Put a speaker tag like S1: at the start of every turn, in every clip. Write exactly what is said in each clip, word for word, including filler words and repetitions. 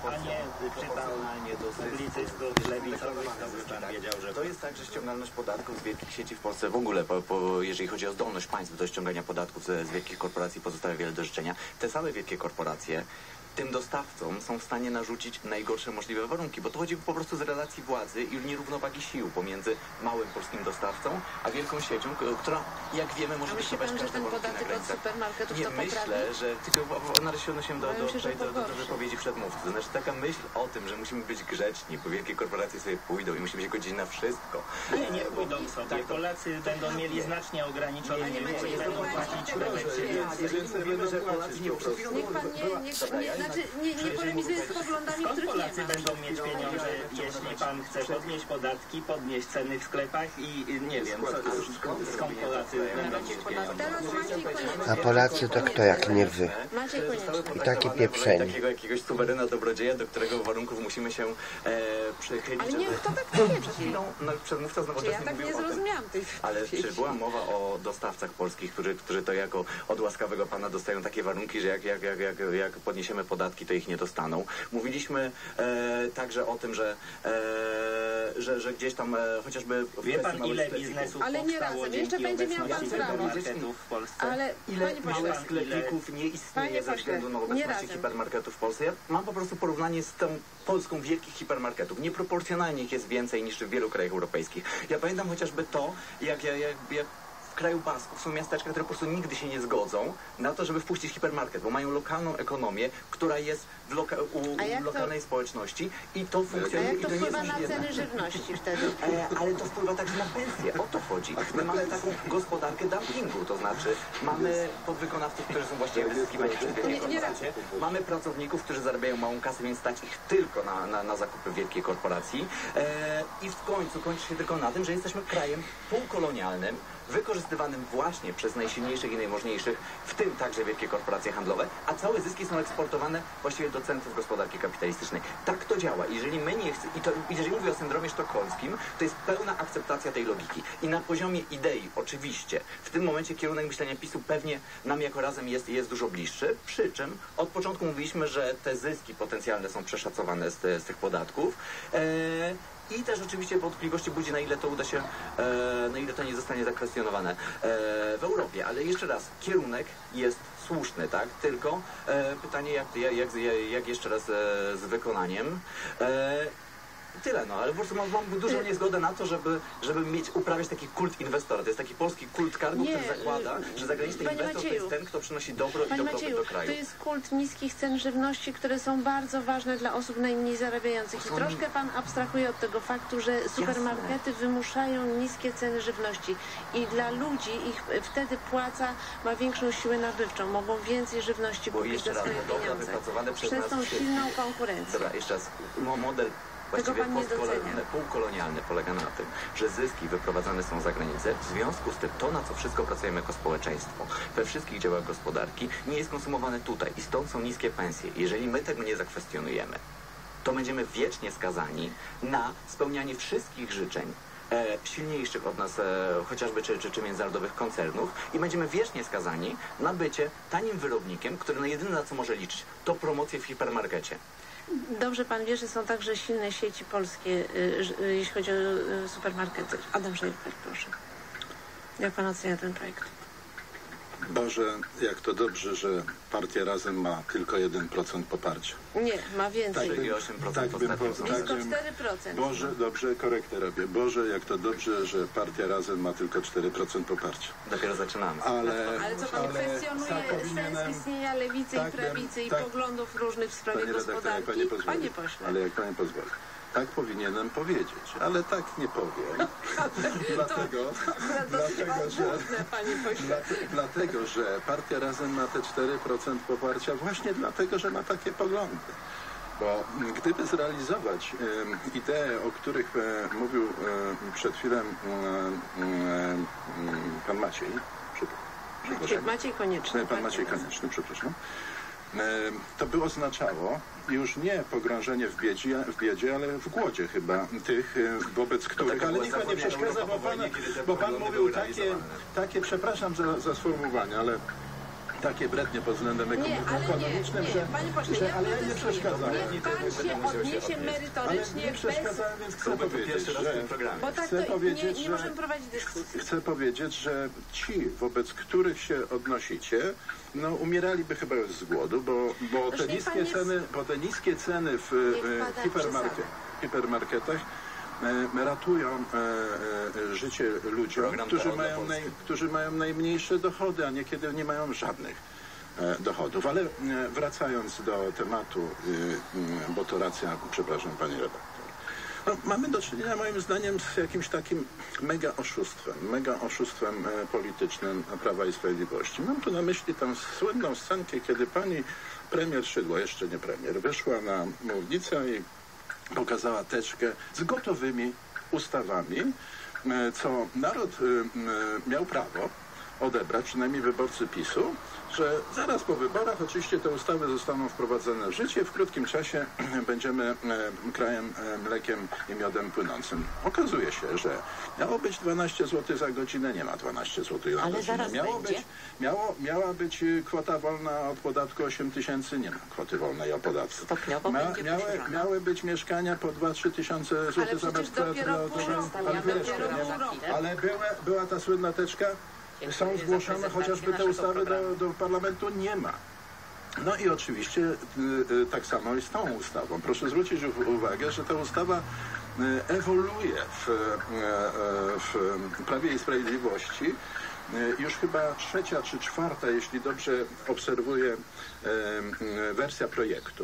S1: a nie czytał publicystów lewicowych, to by pan wiedział, że...
S2: To jest tak, że ściągalność podatków z wielkich sieci w Polsce w ogóle, po, po, jeżeli chodzi o zdolność państw do ściągania podatków z, z wielkich korporacji, pozostawia wiele do życzenia. Te same wielkie korporacje tym dostawcom są w stanie narzucić najgorsze możliwe warunki, bo to chodzi po prostu z relacji władzy i nierównowagi sił pomiędzy małym polskim dostawcą, a wielką siecią, która, jak wiemy, może dyktować każde warunki na granicach. Nie myślę, że tylko nareszcie się odnosiłem do, do, do, do, do wypowiedzi przedmówcy. Znaczy taka myśl o tym, że musimy być grzeczni, bo wielkie korporacje sobie pójdą i musimy się godzić na wszystko.
S1: Nie, nie pójdą sobie. Polacy będą mieli znacznie ograniczone wybór i będą płacić
S2: Wiemy, że Polacy nie
S3: Niech pan nie, niech, nie, znaczy nie, nie polemizuje z poglądami,
S1: skąd
S3: których
S1: Polacy
S3: nie ma.
S1: będą mieć pieniądze, jeśli pan chce podnieść podatki, podnieść ceny w sklepach i, i nie wiem, co, skąd, skąd Polacy będą mieć pieniądze?
S3: Teraz Maciej Konieczny.
S4: A Polacy to kto jak nie wy?
S3: Maciej Konieczny.
S4: I takie pieprzenie.
S2: Takiego jakiegoś suwerena dobrodzieja, do którego warunków musimy się e, przychylić.
S3: Ale nie, kto tak powiedział przed
S2: chwilą? No, przedmówca z
S3: Czy ja
S2: Nowoczesnej
S3: tak
S2: mówił
S3: nie
S2: o tym.
S3: zrozumiałam tej
S2: Ale
S3: wypowiedzi.
S2: czy była mowa o dostawcach polskich, którzy, którzy to jako od łaskawego pana dostają takie warunki, że jak, jak, jak, jak, jak podniesiemy podatki, to ich nie dostaną? Mówiliśmy e, także o tym, że, e, że, że gdzieś tam e, chociażby...
S1: Wie pan, ile biznesów
S3: Ale nie
S1: powstało
S3: razem.
S1: dzięki
S3: Jeszcze będzie miał pan
S1: obecności
S3: prawo.
S1: hipermarketów w Polsce?
S3: Ale,
S2: Ile
S3: panie
S2: małych
S3: pośle,
S2: sklepików nie istnieje
S3: Panie
S2: ze
S3: pośle,
S2: względu na
S3: nie
S2: obecności
S3: razem.
S2: hipermarketów w Polsce? Ja mam po prostu porównanie z tą Polską wielkich hipermarketów. Nieproporcjonalnie ich jest więcej niż w wielu krajach europejskich. Ja pamiętam chociażby to, jak, jak, jak, jak w kraju Basków są miasteczka, które po prostu nigdy się nie zgodzą na to, żeby wpuścić hipermarket, bo mają lokalną ekonomię, która jest w loka u, u lokalnej to... społeczności i to funkcjonuje.
S3: A jak to
S2: i to
S3: wpływa
S2: nie
S3: na
S2: jest
S3: ceny żywności wtedy?
S2: E, ale to wpływa także na pensje. O to chodzi. My mamy taką gospodarkę dumpingu, to znaczy mamy podwykonawców, którzy są właściwie wyzyskiwani przez wielkie korporacje. Mamy pracowników, którzy zarabiają małą kasę, więc stać ich tylko na, na, na zakupy wielkiej korporacji. E, I w końcu kończy się tylko na tym, że jesteśmy krajem półkolonialnym, wykorzystywanym właśnie przez najsilniejszych i najmożniejszych, w tym także wielkie korporacje handlowe, a całe zyski są eksportowane właściwie do centrów gospodarki kapitalistycznej. Tak to działa. Jeżeli my nie chcemy, i to, jeżeli mówię o syndromie sztokholmskim, to jest pełna akceptacja tej logiki. I na poziomie idei, oczywiście, w tym momencie kierunek myślenia PiSu pewnie nam jako Razem jest, jest dużo bliższy, przy czym od początku mówiliśmy, że te zyski potencjalne są przeszacowane z, te, z tych podatków. Eee, I też oczywiście wątpliwości budzi, na ile to uda się, e, na ile to nie zostanie zakwestionowane e, w Europie. Ale jeszcze raz, kierunek jest słuszny, tak? Tylko e, pytanie, jak, jak, jak, jak jeszcze raz e, z wykonaniem. E, Tyle, no, ale po prostu mam, mam dużą niezgodę na to, żeby, żeby mieć, uprawiać taki kult inwestora. To jest taki polski kult cargo,
S3: Nie,
S2: który zakłada, że zagraniczny
S3: Panie
S2: inwestor
S3: Macieju,
S2: to jest ten, kto przynosi dobro i
S3: Panie
S2: dobrobyt
S3: Macieju,
S2: do kraju.
S3: to jest kult niskich cen żywności, które są bardzo ważne dla osób najmniej zarabiających. I
S2: Są...
S3: troszkę pan abstrahuje od tego faktu, że supermarkety Jasne. wymuszają niskie ceny żywności. I dla ludzi ich wtedy płaca ma większą siłę nabywczą. Mogą więcej żywności
S2: Bo
S3: kupić za swoje pieniądze.
S2: Przez,
S3: przez tą
S2: wszystkich.
S3: silną konkurencję.
S2: Dobra, jeszcze raz. Model właściwie postkolonialny, półkolonialny polega na tym, że zyski wyprowadzane są za granicę. W związku z tym to, na co wszystko pracujemy jako społeczeństwo, we wszystkich działach gospodarki, nie jest konsumowane tutaj i stąd są niskie pensje. Jeżeli my tego nie zakwestionujemy, to będziemy wiecznie skazani na spełnianie wszystkich życzeń e, silniejszych od nas, e, chociażby czy, czy, czy międzynarodowych koncernów i będziemy wiecznie skazani na bycie tanim wyrobnikiem, który na jedyne na co może liczyć, to promocję w hipermarkecie.
S3: Dobrze pan wie, że są także silne sieci polskie, y, y, jeśli chodzi o y, supermarkety. Adam Szejper, proszę. Jak pan ocenia ten projekt?
S5: Boże, jak to dobrze, że partia Razem ma tylko jeden procent poparcia.
S3: Nie, ma więcej.
S5: Tak,
S2: osiem procent
S5: tak bym
S3: Blisko
S5: powiedział.
S3: cztery procent.
S5: Boże, dobrze, korektę robię. Boże, jak to dobrze, że partia Razem ma tylko cztery procent poparcia.
S2: Dopiero zaczynamy.
S5: Ale,
S3: ale co pan
S5: ale
S3: kwestionuje sens istnienia lewicy tak, i prawicy i tak, poglądów różnych w sprawie
S5: panie
S3: gospodarki?
S5: Panie, pozwoli,
S3: panie pośle.
S5: Ale jak pani pozwoli. Tak powinienem powiedzieć, ale tak nie powiem. dlatego, dlatego, że, dla, dlatego, że partia Razem ma te cztery procent poparcia właśnie dlatego, że ma takie poglądy. Bo gdyby zrealizować e, idee, o których e, mówił e, przed chwilą e, e, pan Maciej,
S3: Maciej, Maciej Konieczny.
S5: Pan Maciej Konieczny, przepraszam. To by oznaczało już nie pogrążenie w biedzie, w biedzie, ale w głodzie chyba tych, wobec których... Ale niech pan nie przeszkadza, bo pan, bo pan mówił takie, takie, przepraszam za, za sformułowanie, ale takie brednie pod względem
S3: Nie, ale nie,
S5: ekonomicznym,
S3: nie,
S5: że,
S3: panie pośle,
S5: że
S3: ja
S5: ale ja nie
S3: protestuję.
S5: przeszkadzałem.
S3: Niech pan się odniesie
S5: Ale
S3: merytorycznie
S5: nie
S3: bez...
S5: przeszkadzałem, więc chcę powiedzieć,
S2: Pierwszy raz w
S5: że,
S2: tym programie.
S3: Bo tak
S5: chcę
S3: to
S5: powiedzieć,
S3: nie, nie
S5: że
S3: możemy prowadzić dyskusji.
S5: chcę powiedzieć, że ci, wobec których się odnosicie, no umieraliby chyba już z głodu, bo, bo, te,
S3: niech pan
S5: niskie
S3: nie-
S5: ceny, bo te niskie ceny w
S3: Nie
S5: e,
S3: wpada w
S5: hipermarket,
S3: przesady.
S5: hipermarketach e, ratują e, e, życie ludziom,
S2: Program
S5: którzy
S2: Terror dla
S5: mają, naj,
S2: Polski.
S5: którzy mają najmniejsze dochody, a niekiedy nie mają żadnych e, dochodów. Ale e, wracając do tematu, e, e, bo to racja, przepraszam pani redaktor. No, mamy do czynienia moim zdaniem z jakimś takim mega oszustwem, mega oszustwem e, politycznym Prawa i Sprawiedliwości. Mam tu na myśli tę słynną scenkę, kiedy pani premier Szydło, jeszcze nie premier, wyszła na mównicę i pokazała teczkę z gotowymi ustawami, e, co naród e, e, miał prawo odebrać, przynajmniej wyborcy PiSu, że zaraz po wyborach oczywiście te ustawy zostaną wprowadzone w życie. W krótkim czasie będziemy e, krajem e, mlekiem i miodem płynącym. Okazuje się, że miało być dwanaście złotych za godzinę, nie ma dwanaście złotych za
S6: Ale
S5: godzinę.
S6: zaraz
S5: Miało
S6: będzie.
S5: być, miało, miała być e, kwota wolna od podatku osiem tysięcy, nie ma kwoty wolnej od podatku.
S6: Stopniowo
S5: Ma,
S6: będzie
S5: miały,
S6: poszerzana.
S5: miały być mieszkania po dwa trzy tysiące złotych za
S3: przecież
S5: metr
S3: dopiero pół
S5: kwadratowy.
S3: roku,
S5: Ale wiesz,
S3: dopiero
S5: nie?
S3: pół roku.
S5: Ale była, była ta słynna teczka, są
S6: Dziękuję za
S5: zgłoszone,
S6: prezentację
S5: chociażby te
S6: naszego
S5: ustawy do,
S6: programu.
S5: do parlamentu nie ma. No i oczywiście y, y, tak samo jest z tą ustawą. Proszę zwrócić u- uwagę, że ta ustawa y, ewoluuje w, y, y, w Prawie i Sprawiedliwości. Y, Już chyba trzecia czy czwarta, jeśli dobrze obserwuję, y, y, wersja projektu,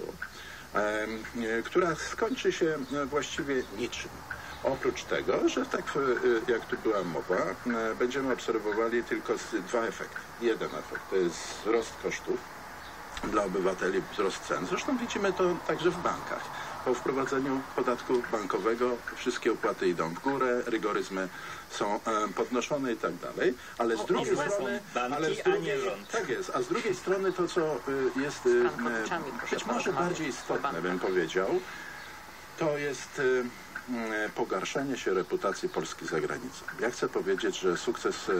S5: y, y, która skończy się y, właściwie niczym. Oprócz tego, że tak e, jak tu była mowa, e, będziemy obserwowali tylko z- dwa efekty. Jeden efekt to jest wzrost kosztów dla obywateli, wzrost cen. Zresztą widzimy to także w bankach. Po wprowadzeniu podatku bankowego wszystkie opłaty idą w górę, rygoryzmy są e, podnoszone i tak dalej, ale z drugiej
S1: obłęd są
S5: strony,
S1: banki,
S5: ale z
S1: a nie
S5: drugiej,
S1: rząd.
S5: tak jest, a z drugiej strony to, co e, jest e,
S6: Frankowiczami, proszę
S5: być może
S6: porozmawiać
S5: bardziej
S6: o
S5: istotne,
S6: bankach.
S5: bym powiedział, to jest e, e, pogarszenie się reputacji Polski za granicą. Ja chcę powiedzieć, że sukces e,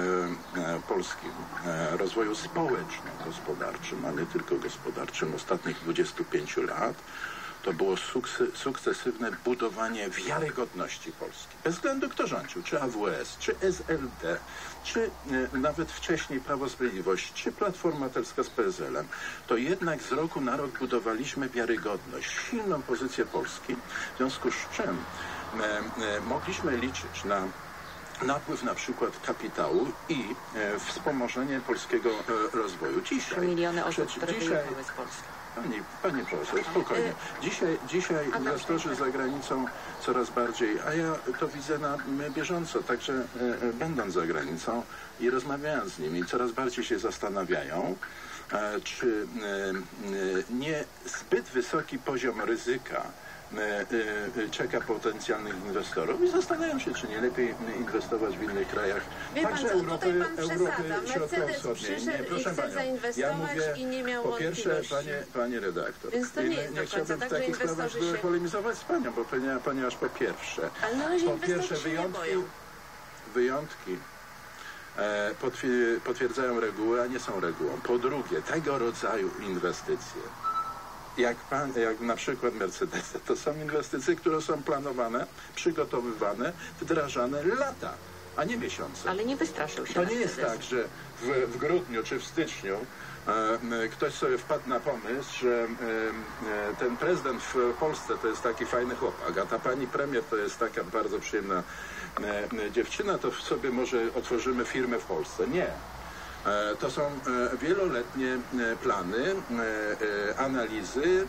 S5: e, Polski e, rozwoju społeczno-gospodarczym, a nie tylko gospodarczym ostatnich dwudziestu pięciu lat to było sukce, sukcesywne budowanie wiarygodności Polski. Bez względu kto rządził, czy A W S, czy S L D, czy e, nawet wcześniej Prawo i Sprawiedliwość, czy Platforma Obywatelska z P S L-em, to jednak z roku na rok budowaliśmy wiarygodność, silną pozycję Polski, w związku z czym e, e, mogliśmy liczyć na napływ na przykład kapitału i e, wspomożenie polskiego e, rozwoju. Dzisiaj,
S6: Miliony osób,
S5: przecież
S6: które
S5: dzisiaj
S6: wyjechały z Polski.
S5: Pani, pani profesor, spokojnie. Dzisiaj, dzisiaj inwestorzy za granicą coraz bardziej, a ja to widzę na bieżąco, także e, e, będąc za granicą i rozmawiając z nimi, coraz bardziej się zastanawiają, e, czy e, e, nie zbyt wysoki poziom ryzyka e, e, czeka potencjalnych inwestorów i zastanawiam się, czy nie lepiej inwestować w innych krajach,
S3: Wie pan
S5: także
S3: co, tutaj
S5: Europy,
S3: pan
S5: Europy
S3: przesadza. Mercedes
S5: Środkowo-Wschodniej.
S3: przyszedł i
S5: proszę
S3: chce
S5: panią,
S3: zainwestować i nie miał
S5: po pierwsze,
S3: wątpliwości.
S5: panie, pani redaktor,
S3: Więc to
S5: i
S3: nie jest do końca
S5: chciałbym
S3: tak,
S5: w
S3: że
S5: takich sprawach
S3: inwestorzy się-
S5: polemizować z panią, bo ponieważ, ponieważ po pierwsze,
S3: Ale na razie
S5: po
S3: inwestorzy
S5: pierwsze
S3: się nie
S5: wyjątki,
S3: boją.
S5: wyjątki e, potwier- potwierdzają reguły, a nie są regułą. Po drugie, tego rodzaju inwestycje, jak, pan, jak na przykład Mercedes, to są inwestycje, które są planowane, przygotowywane, wdrażane lata, a nie miesiące.
S6: Ale nie wystraszył się
S5: To nie jest
S6: Mercedes.
S5: tak, że w, w grudniu czy w styczniu e, ktoś sobie wpadł na pomysł, że e, e, ten prezydent w Polsce to jest taki fajny chłopak, a ta pani premier to jest taka bardzo przyjemna e, e, dziewczyna, to sobie może otworzymy firmę w Polsce. Nie. E, to są e, wieloletnie e, plany, e, e, analizy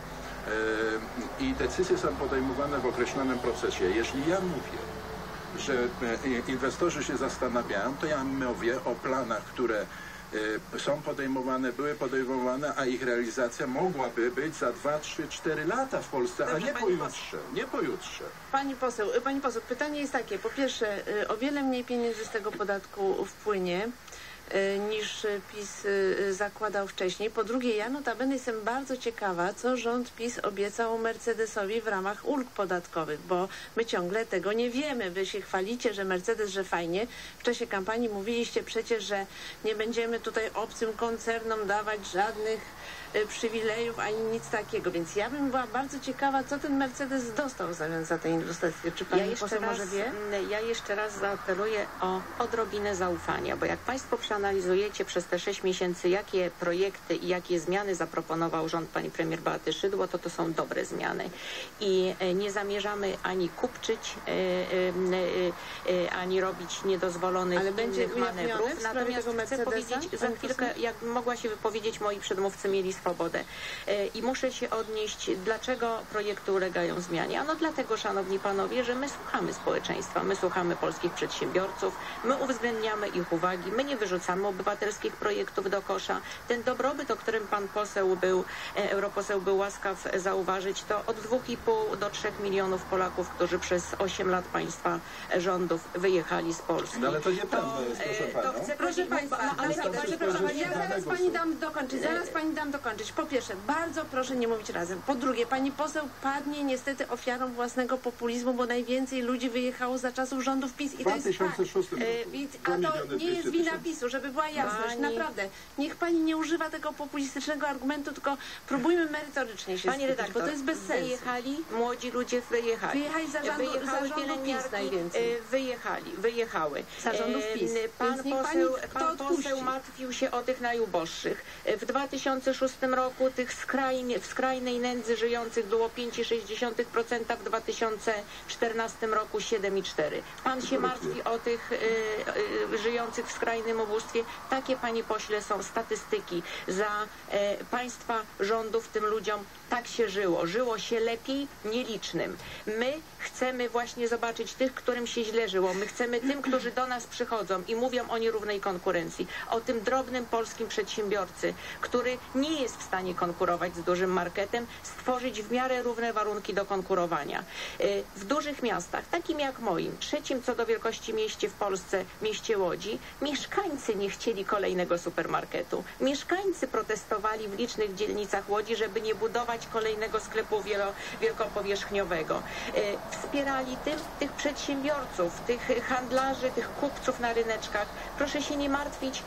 S5: e, i decyzje są podejmowane w określonym procesie. Jeśli ja mówię, że e, inwestorzy się zastanawiają, to ja mówię o planach, które e, są podejmowane, były podejmowane, a ich realizacja mogłaby być za dwa, trzy, cztery lata w Polsce,
S3: Dobrze,
S5: a nie
S3: pani
S5: pojutrze, nie pojutrze.
S3: Pani poseł, pani poseł, pytanie jest takie. Po pierwsze, y, o wiele mniej pieniędzy z tego podatku wpłynie. niż PiS zakładał wcześniej. Po drugie, ja notabene jestem bardzo ciekawa, co rząd PiS obiecał Mercedesowi w ramach ulg podatkowych, bo my ciągle tego nie wiemy. Wy się chwalicie, że Mercedes, że fajnie. W czasie kampanii mówiliście przecież, że nie będziemy tutaj obcym koncernom dawać żadnych przywilejów ani nic takiego, więc ja bym była bardzo ciekawa, co ten Mercedes dostał w zamian za tę inwestycję. Czy pani
S6: ja
S3: poseł
S6: raz,
S3: może wie?
S6: Ja jeszcze raz zaapeluję o odrobinę zaufania, bo jak państwo przeanalizujecie przez te sześć miesięcy, jakie projekty i jakie zmiany zaproponował rząd pani premier Beaty Szydło, to to są dobre zmiany. I nie zamierzamy ani kupczyć, ani robić niedozwolonych
S3: Ale będzie
S6: innych manewrów. Natomiast chcę powiedzieć, za chwilkę, jak mogła się wypowiedzieć, moi przedmówcy mieli swobodę. I muszę się odnieść, dlaczego projekty ulegają zmianie. Ano dlatego, szanowni panowie, że my słuchamy społeczeństwa, my słuchamy polskich przedsiębiorców, my uwzględniamy ich uwagi, my nie wyrzucamy obywatelskich projektów do kosza. Ten dobrobyt, o którym pan poseł był, europoseł był łaskaw zauważyć, to od dwóch i pół do trzech milionów Polaków, którzy przez osiem lat państwa rządów wyjechali z Polski.
S5: No ale to nieprawda jest, proszę
S6: to
S5: panią.
S6: chcę
S3: Proszę państwa,
S6: no, ale
S3: ale
S6: pani,
S3: proszę,
S6: proszę,
S3: ja zaraz pani dam dokończyć, zaraz pani dam dokończyć. Po pierwsze, bardzo proszę nie mówić razem. Po drugie, pani poseł padnie niestety ofiarą własnego populizmu, bo najwięcej ludzi wyjechało za czasów rządów PiS i
S5: W
S3: to jest fakt.
S5: dwa tysiące szóstym roku.
S3: E, więc- A to nie jest wina PiSu, żeby była jasność.
S6: Pani-
S3: Naprawdę. Niech pani nie używa tego populistycznego argumentu, tylko próbujmy merytorycznie się
S6: Pani
S3: skupić,
S6: redaktor,
S3: bo to jest bez sensu.
S6: wyjechali, młodzi ludzie wyjechali.
S3: Wyjechali za rządu-
S6: Wyjechały
S3: za rządu PiS
S6: pielęgniarki,
S3: najwięcej.
S6: e, Wyjechali, wyjechały.
S3: Za rządów PiS.
S6: E, Pan
S3: Więc niech
S6: poseł,
S3: pani kto
S6: pan
S3: odpuści.
S6: poseł martwił się o tych najuboższych. E, W dwa tysiące szóstym roku tych skrajnie, w skrajnej nędzy żyjących było pięć przecinek sześć procent, w dwa tysiące czternastym roku siedem przecinek cztery procent. Pan się martwi o tych y, y, żyjących w skrajnym ubóstwie. Takie, panie pośle, są statystyki. Za y, państwa rządów tym ludziom tak się żyło. Żyło się lepiej nielicznym. My chcemy właśnie zobaczyć tych, którym się źle żyło. My chcemy tym, którzy do nas przychodzą i mówią o nierównej konkurencji. O tym drobnym polskim przedsiębiorcy, który nie jest w stanie konkurować z dużym marketem, stworzyć w miarę równe warunki do konkurowania. W dużych miastach, takim jak moim, trzecim co do wielkości mieście w Polsce, mieście Łodzi, mieszkańcy nie chcieli kolejnego supermarketu. Mieszkańcy protestowali w licznych dzielnicach Łodzi, żeby nie budować kolejnego sklepu wielo, wielkopowierzchniowego. Wspierali tych, tych przedsiębiorców, tych handlarzy, tych kupców na ryneczkach. Proszę się nie martwić,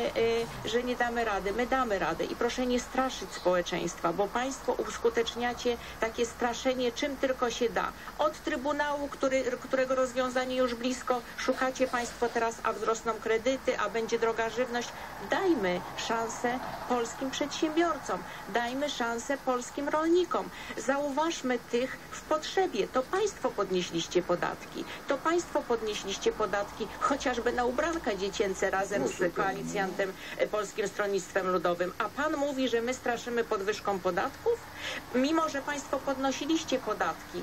S6: że nie damy rady. My damy radę i proszę nie straszyć społeczeństwa, bo państwo uskuteczniacie takie straszenie czym tylko się da. Od Trybunału, który, którego rozwiązanie już blisko, szukacie państwo teraz, a wzrosną kredyty, a będzie droga żywność. Dajmy szansę polskim przedsiębiorcom. Dajmy szansę polskim rolnikom. Zauważmy tych w potrzebie. To państwo podnieśliście podatki. To państwo podnieśliście podatki chociażby na ubranka dziecięce razem z koalicjantem Polskim Stronnictwem Ludowym. A pan mówi, że my straszymy podwyżką podatków? Mimo, że państwo podnosiliście podatki,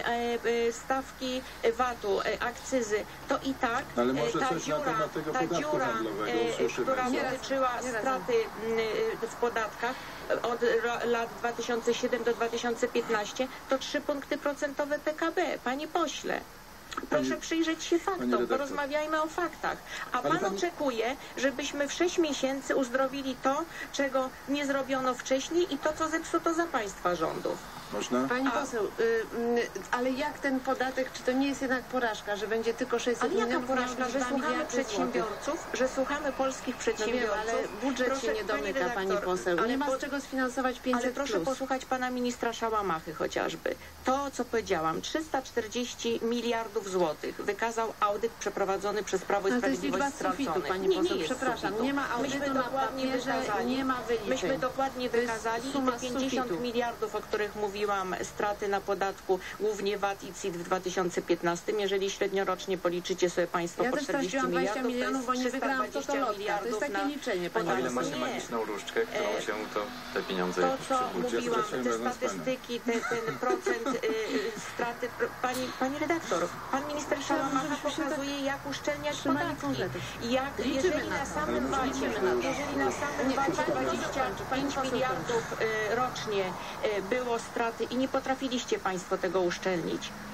S6: stawki vatu, akcyzy, to i tak
S5: Ale może
S6: ta
S5: coś na
S6: dziura,
S5: temat tego
S6: ta
S5: podatku
S6: dziura
S5: handlowego
S6: e,
S5: usłyszymy.
S6: która
S5: Nie
S6: dotyczyła straty w podatkach od lat dwa tysiące siódmy do dwa tysiące piętnastego, to trzy punkty procentowe P K B. Panie pośle. Proszę
S5: Pani-
S6: przyjrzeć się faktom,
S5: redaktor.
S6: porozmawiajmy o faktach. A
S5: Ale
S6: pan
S5: pani-
S6: oczekuje, żebyśmy w sześć miesięcy uzdrowili to, czego nie zrobiono wcześniej i to, co zepsuto za państwa rządów.
S5: Można?
S3: Pani
S6: A-
S3: poseł, y, y, ale jak ten podatek, czy to nie jest jednak porażka, że będzie tylko sześćset
S6: Ale jaka
S3: milionów,
S6: porażka,
S3: miał
S6: że
S3: dwa
S6: słuchamy
S3: miliardy złotych?
S6: przedsiębiorców, że słuchamy polskich
S3: No wiem,
S6: przedsiębiorców.
S3: ale budżet
S6: Proszę,
S3: się nie domyka, pani,
S6: redaktor,
S3: poseł.
S6: ale
S3: Nie ma
S6: po-
S3: z czego sfinansować pięćset
S6: Ale proszę
S3: plus.
S6: posłuchać pana ministra Szałamachy chociażby. To, co powiedziałam, trzysta czterdzieści miliardów złotych wykazał audyt przeprowadzony przez Prawo i
S3: Ale to jest liczba
S6: Sprawiedliwość
S3: z sufitu,
S6: straconych.
S3: pani
S6: nie,
S3: poseł,
S6: nie jest
S3: przepraszam.
S6: sufitu.
S3: Nie ma audytu
S6: Myśmy
S3: na
S6: dokładnie
S3: papierze,
S6: wykazali.
S3: nie ma wyliczeń.
S6: Myśmy dokładnie
S3: To jest
S6: wykazali i
S3: suma
S6: te
S3: z
S6: pięćdziesiąt
S3: sufitu.
S6: miliardów, o których mówiłam, straty na podatku, głównie V A T i C I T w dwa tysiące piętnastym. Jeżeli średniorocznie policzycie sobie państwo
S3: Ja
S6: po
S3: też
S6: czterdzieści
S3: straciłam dwadzieścia
S6: miliardów,
S3: milionów, bo
S6: to
S3: nie
S6: jest
S3: wygrałam
S6: trzysta
S3: to
S6: dwadzieścia
S3: lotka. To jest takie
S6: miliardów
S3: liczenie, pani
S2: A ile
S6: podatku.
S2: macie
S6: Nie.
S2: magiczną różdżkę, którą
S6: E,
S2: się to te pieniądze
S6: To, co
S2: przywróci?
S6: mówiłam,
S5: straciłem
S6: te
S5: razem z panem.
S6: statystyki, te, ten procent y, y, straty, pr- pani, pani redaktor, pan minister Szałamacha
S3: żebyśmy się
S6: pokazuje, jak uszczelniać
S3: trzymali
S6: podatki.
S3: konkretów.
S6: Jak,
S3: Liczymy
S6: jeżeli
S3: na
S6: na
S3: to.
S6: samym
S5: Ale
S6: wacie,
S5: liczymy na to.
S6: jeżeli na samym
S3: Nie,
S6: wacie
S3: pani poseł
S6: dwadzieścia
S3: kończy, pani
S6: pięć
S3: poseł
S6: miliardów y, rocznie y, było straty i nie potrafiliście państwo tego uszczelnić.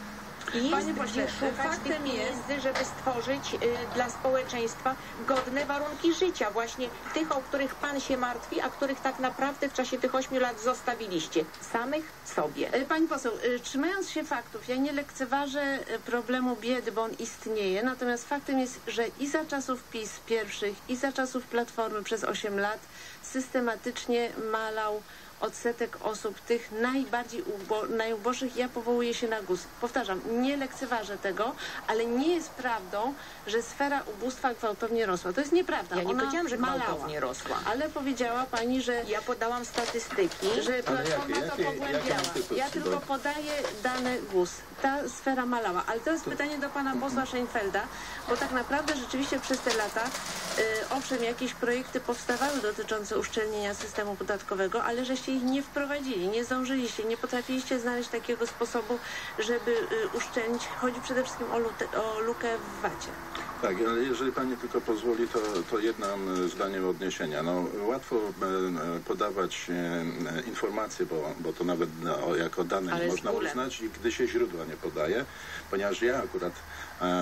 S6: I
S3: Panie
S6: jest
S3: pośle,
S6: gdzie szukać tych
S3: faktem jest,
S6: pieniędzy, żeby stworzyć y, dla społeczeństwa godne warunki życia. Właśnie tych, o których pan się martwi, a których tak naprawdę w czasie tych ośmiu lat zostawiliście samych sobie.
S3: E, Pani poseł, e, trzymając się faktów, ja nie lekceważę e, problemu biedy, bo on istnieje, natomiast faktem jest, że i za czasów PiS pierwszych, i za czasów Platformy przez osiem lat systematycznie malał odsetek osób tych najbardziej ubo najuboższych. Ja powołuję się na G U S. Powtarzam, nie lekceważę tego, ale nie jest prawdą, że sfera ubóstwa gwałtownie rosła. To jest nieprawda.
S6: Ja nie
S3: Ona
S6: powiedziałam, że
S3: malała.
S6: gwałtownie rosła.
S3: Ale powiedziała pani, że
S6: Ja podałam statystyki.
S3: że Platforma
S5: jakie-
S3: to
S5: jakie-
S3: pogłębiała.
S5: jakie instytucje,
S3: Ja tylko
S5: bo-
S3: podaję dane G U S. Ta sfera malała. Ale to jest pytanie do pana posła Szejnfelda, bo tak naprawdę rzeczywiście przez te lata, y, owszem, jakieś projekty powstawały dotyczące uszczelnienia systemu podatkowego, ale żeście ich nie wprowadzili, nie zdążyliście, nie potrafiliście znaleźć takiego sposobu, żeby y, uszczelnić. Chodzi przede wszystkim o, lute, o lukę w vacie.
S5: Tak, ale jeżeli pani tylko pozwoli, to, to jednym zdaniem odniesienia. No, łatwo e, podawać e, informacje, bo, bo to nawet no, jako dane
S6: Ale
S5: nie
S6: z
S5: można
S6: bólem.
S5: uznać, gdy się źródła nie podaje, ponieważ ja akurat e, e,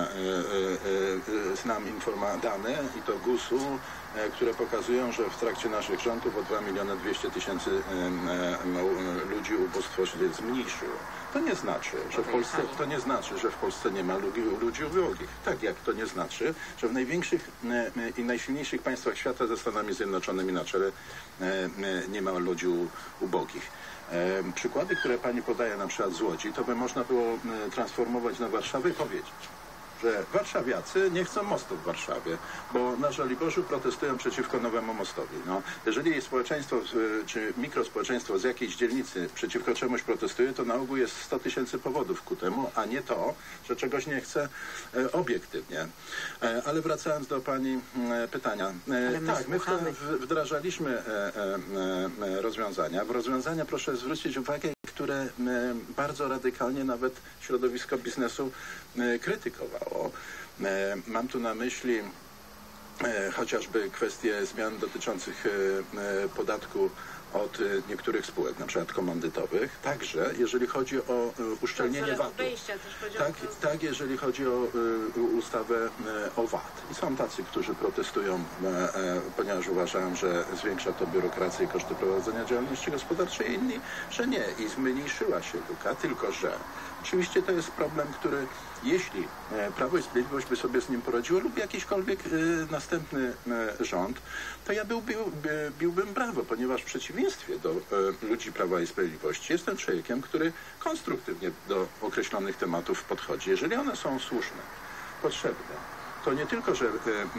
S5: e, e, znam informa dane i to G U S-u, e, które pokazują, że w trakcie naszych rządów o dwa miliony dwieście tysięcy ludzi ubóstwo się zmniejszyło. To nie znaczy, że w Polsce, to nie znaczy, że w Polsce nie ma ludzi, ludzi ubogich. Tak jak to nie znaczy, że w największych e, i najsilniejszych państwach świata ze Stanami Zjednoczonymi na czele e, e, nie ma ludzi u, ubogich. E, przykłady, które pani podaje na przykład z Łodzi, to by można było e, transformować na Warszawę i powiedzieć, że warszawiacy nie chcą mostu w Warszawie, bo na Żoliborzu protestują przeciwko nowemu mostowi. No, jeżeli społeczeństwo czy mikrospołeczeństwo z jakiejś dzielnicy przeciwko czemuś protestuje, to na ogół jest sto tysięcy powodów ku temu, a nie to, że czegoś nie chce e, obiektywnie. E, ale wracając do pani e, pytania. E,
S6: Ale my
S5: tak, my
S6: słuchamy.
S5: w, wdrażaliśmy e, e, e, rozwiązania. W rozwiązania proszę zwrócić uwagę, które e, bardzo radykalnie nawet środowisko biznesu e, krytykowało. E, mam tu na myśli e, chociażby kwestie zmian dotyczących e, e, podatku od e, niektórych spółek, na przykład komandytowych. Także jeżeli chodzi o e, uszczelnienie V A T-u.
S3: Obejścia też chodzi
S5: Tak,
S3: o to.
S5: tak, jeżeli chodzi o y, ustawę y, o V A T. I są tacy, którzy protestują, y, y, ponieważ uważają, że zwiększa to biurokrację i koszty prowadzenia działalności gospodarczej, inni, że nie. I zmniejszyła się luka, tylko że oczywiście to jest problem, który jeśli y, Prawo i Sprawiedliwość by sobie z nim poradziło lub jakiśkolwiek y, następny y, rząd, to ja był, bił, by, biłbym brawo, ponieważ w przeciwieństwie do y, ludzi Prawa i Sprawiedliwości jestem człowiekiem, który konstruktywnie do określonych tematów podchodzi. Jeżeli one są słuszne, potrzebne, to nie tylko, że e,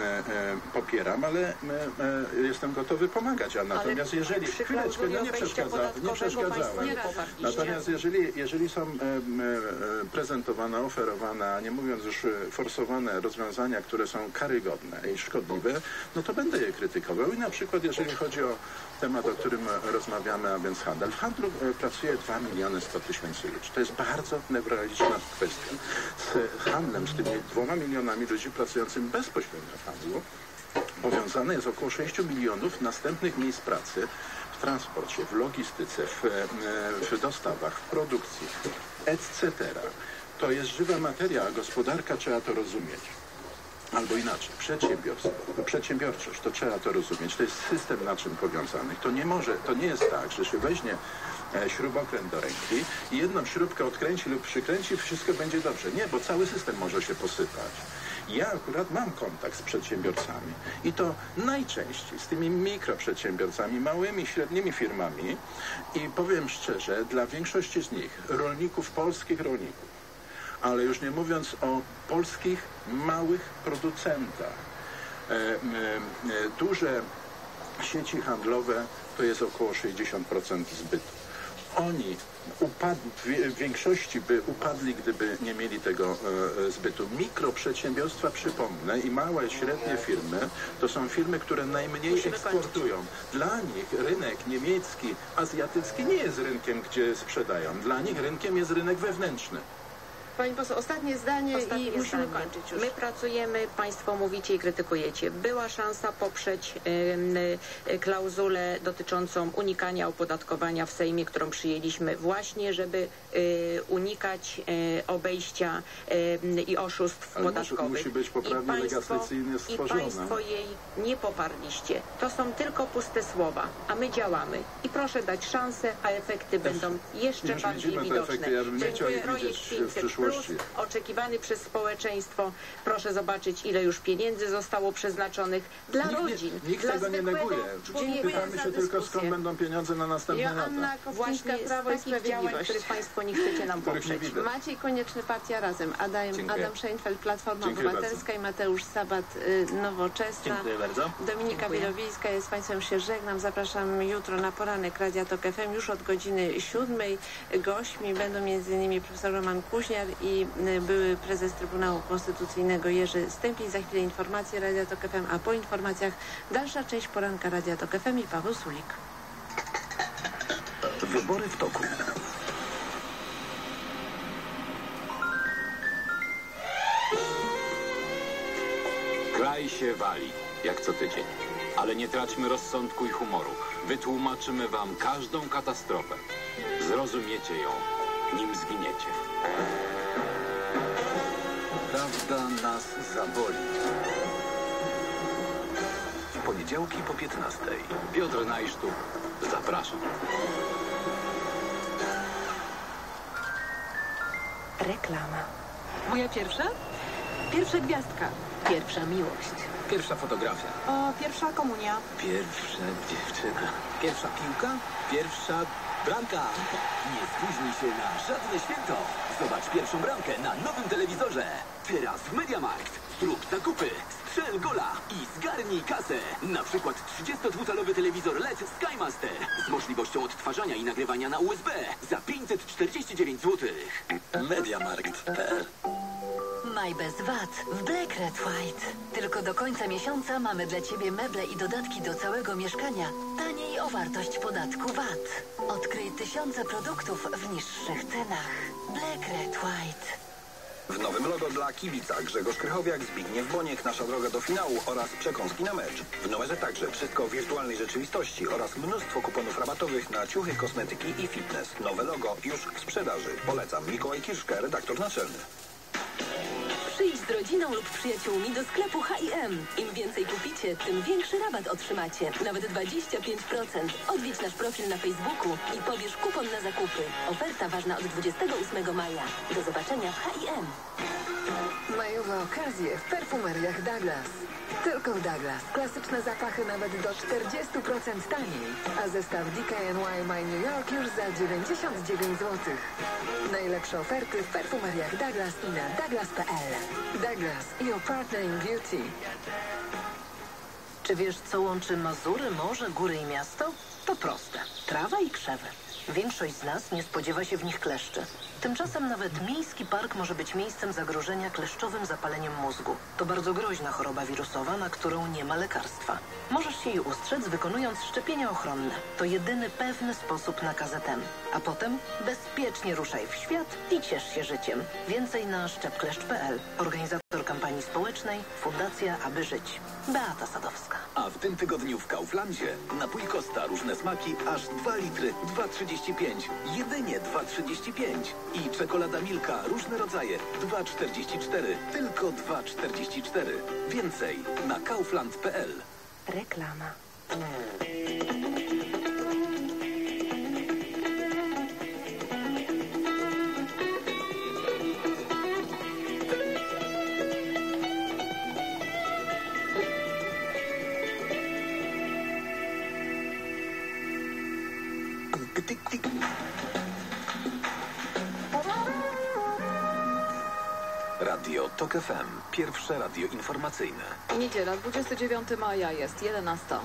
S5: e, popieram, ale e, e, jestem gotowy pomagać. A natomiast
S6: Ale
S5: jeżeli...
S6: przy
S5: Chwileczkę,
S6: klauzuli
S5: no nie,
S6: obejścia
S5: przeszkadza, nie
S6: podatkowego
S5: przeszkadzałem.
S6: państwo nie poparliście.
S5: Natomiast jeżeli, jeżeli są e, e, prezentowane, oferowane, a nie mówiąc już e, forsowane rozwiązania, które są karygodne i szkodliwe, no to będę je krytykował. I na przykład jeżeli chodzi o temat, o którym rozmawiamy, a więc handel. W handlu e, pracuje dwa miliony sto tysięcy ludzi. To jest bardzo newralgiczna kwestia. Z handlem, z tymi dwoma milionami ludzi pracującym bezpośrednio w handlu, powiązane jest około sześciu milionów następnych miejsc pracy w transporcie, w logistyce, w, w dostawach, w produkcji, et cetera. To jest żywa materia, a gospodarka trzeba to rozumieć. Albo inaczej, przedsiębiorstwo, przedsiębiorczość, to trzeba to rozumieć. To jest system naczyń powiązanych. To nie może, to nie jest tak, że się weźmie e, śrubokręt do ręki i jedną śrubkę odkręci lub przykręci i wszystko będzie dobrze. Nie, bo cały system może się posypać. Ja akurat mam kontakt z przedsiębiorcami i to najczęściej z tymi mikroprzedsiębiorcami, małymi, średnimi firmami i powiem szczerze, dla większości z nich, rolników, polskich rolników, ale już nie mówiąc o polskich małych producentach. E, e, e, duże sieci handlowe to jest około sześćdziesiąt procent zbytu. Oni upadli, w większości by upadli, gdyby nie mieli tego e, zbytu. Mikroprzedsiębiorstwa, przypomnę, i małe, średnie firmy, to są firmy, które najmniej
S3: Musimy
S5: eksportują. Dla nich rynek niemiecki, azjatycki nie jest rynkiem, gdzie sprzedają. Dla nich rynkiem jest rynek wewnętrzny.
S3: Pani poseł, ostatnie zdanie
S6: Ostatnie
S3: i musimy
S6: zdanie.
S3: kończyć już.
S6: My pracujemy, państwo mówicie i krytykujecie. Była szansa poprzeć y, y, klauzulę dotyczącą unikania opodatkowania w Sejmie, którą przyjęliśmy właśnie, żeby y, unikać y, obejścia y, i oszustw
S5: Ale musi-
S6: podatkowych.
S5: musi być poprawnie
S6: I państwo,
S5: legislacyjnie
S6: I
S5: stworzona.
S6: państwo jej nie poparliście. To są tylko puste słowa, a my działamy. I proszę dać szansę, a efekty będą jeszcze
S5: już
S6: bardziej
S5: widzimy te
S6: widoczne.
S5: efekty. Ja bym nie chciał ich
S6: Projekt
S5: widzieć w
S6: pięćset plus,
S5: przyszłości.
S6: oczekiwany przez społeczeństwo. Proszę zobaczyć, ile już pieniędzy zostało przeznaczonych dla
S5: Nikt,
S6: rodzin.
S5: nie, nikt
S6: dla
S5: tego nie
S6: zwykłego
S5: neguje.
S6: człowieka.
S5: Pytamy się
S3: za
S5: tylko,
S3: dyskusję.
S5: skąd będą pieniądze na następne
S3: Joanna
S5: lata.
S3: Kopczyńska,
S6: Właśnie z
S3: Prawo i
S6: takich działań,
S3: Sprawiedliwość.
S6: których państwo nie chcecie nam
S5: Których nie
S6: poprzeć.
S5: widzę.
S3: Maciej Konieczny, Partia Razem, Adam,
S2: Dziękuję.
S3: Adam Szejnfeld, Platforma
S5: Dziękuję
S3: Obywatelska i Mateusz Sabat, y, Nowoczesna.
S1: Dziękuję bardzo.
S3: Dominika
S6: Dziękuję.
S3: Wielowiejska, ja z Państwem się żegnam. Zapraszam jutro na poranek Radia Tok F M już od godziny siódmej. Gośćmi będą między innymi profesor Roman Kuźniar i y, były prezes Trybunału Konstytucyjnego Jerzy Stępień. Za chwilę informacje Radia Tok F M, a po informacjach dalsza część poranka Radia Tok F M i Paweł Sulik.
S7: Wybory w toku.
S8: Kraj się wali, jak co tydzień. Ale nie traćmy rozsądku i humoru. Wytłumaczymy wam każdą katastrofę. Zrozumiecie ją, nim zginiecie.
S7: Prawda nas zaboli. W poniedziałki po piętnastej.
S8: Piotr Najsztuk, zapraszam.
S9: Reklama. Moja pierwsza? Pierwsza gwiazdka. Pierwsza miłość.
S7: Pierwsza fotografia.
S9: O, pierwsza komunia.
S7: Pierwsza dziewczyna. Pierwsza piłka. Pierwsza bramka. Nie spóźnij się na żadne święto. Zobacz pierwszą bramkę na nowym telewizorze. Teraz w MediaMarkt. Zrób zakupy, strzel gola i zgarnij kasę. Na przykład trzydziestodwucalowy telewizor L E D Skymaster z możliwością odtwarzania i nagrywania na U S B za pięćset czterdzieści dziewięć złotych. MediaMarkt kropka p l.
S9: Maj bez V A T w Black Red White. Tylko do końca miesiąca mamy dla Ciebie meble i dodatki do całego mieszkania. Taniej o wartość podatku V A T. Odkryj tysiące produktów w niższych cenach. Black Red White.
S10: W nowym logo dla kibica Grzegorz Krychowiak, Zbigniew Boniek, Nasza droga do finału oraz przekąski na mecz. W numerze także wszystko w wirtualnej rzeczywistości oraz mnóstwo kuponów rabatowych na ciuchy, kosmetyki i fitness. Nowe logo już w sprzedaży. Polecam. Mikołaj Kirszka, redaktor naczelny.
S9: Przyjdź z rodziną lub przyjaciółmi do sklepu H i M. Im więcej kupicie, tym większy rabat otrzymacie. Nawet dwadzieścia pięć procent. Odwiedź nasz profil na Facebooku i pobierz kupon na zakupy. Oferta ważna od dwudziestego ósmego maja. Do zobaczenia w H i M.
S11: Majowe okazje w perfumeriach Douglas. Tylko w Douglas. Klasyczne zapachy nawet do czterdzieści procent taniej. A zestaw D K N Y My New York już za dziewięćdziesiąt dziewięć złotych. Najlepsze oferty w perfumeriach Douglas i na douglas kropka p l. Douglas, your partner in beauty.
S9: Czy wiesz, co łączy Mazury, morze, góry i miasto? To proste. Trawa i krzewy. Większość z nas nie spodziewa się w nich kleszczy. Tymczasem nawet miejski park może być miejscem zagrożenia kleszczowym zapaleniem mózgu. To bardzo groźna choroba wirusowa, na którą nie ma lekarstwa. Możesz się jej ustrzec, wykonując szczepienia ochronne. To jedyny pewny sposób na K Z M. A potem bezpiecznie ruszaj w świat i ciesz się życiem. Więcej na szczepkleszcz kropka p l. Organizator kampanii społecznej Fundacja Aby Żyć. Beata Sadowska.
S7: A w tym tygodniu w Kauflandzie napój Costa różne smaki aż dwa litry, dwa trzydzieści pięć. Jedynie dwa trzydzieści pięć. I czekolada Milka różne rodzaje dwa czterdzieści cztery. Tylko dwa czterdzieści cztery. Więcej na kaufland kropka p l.
S9: Reklama.
S7: Radio Tok F M. Pierwsze radio informacyjne.
S12: Niedziela, dwudziestego dziewiątego maja jest jedenasta.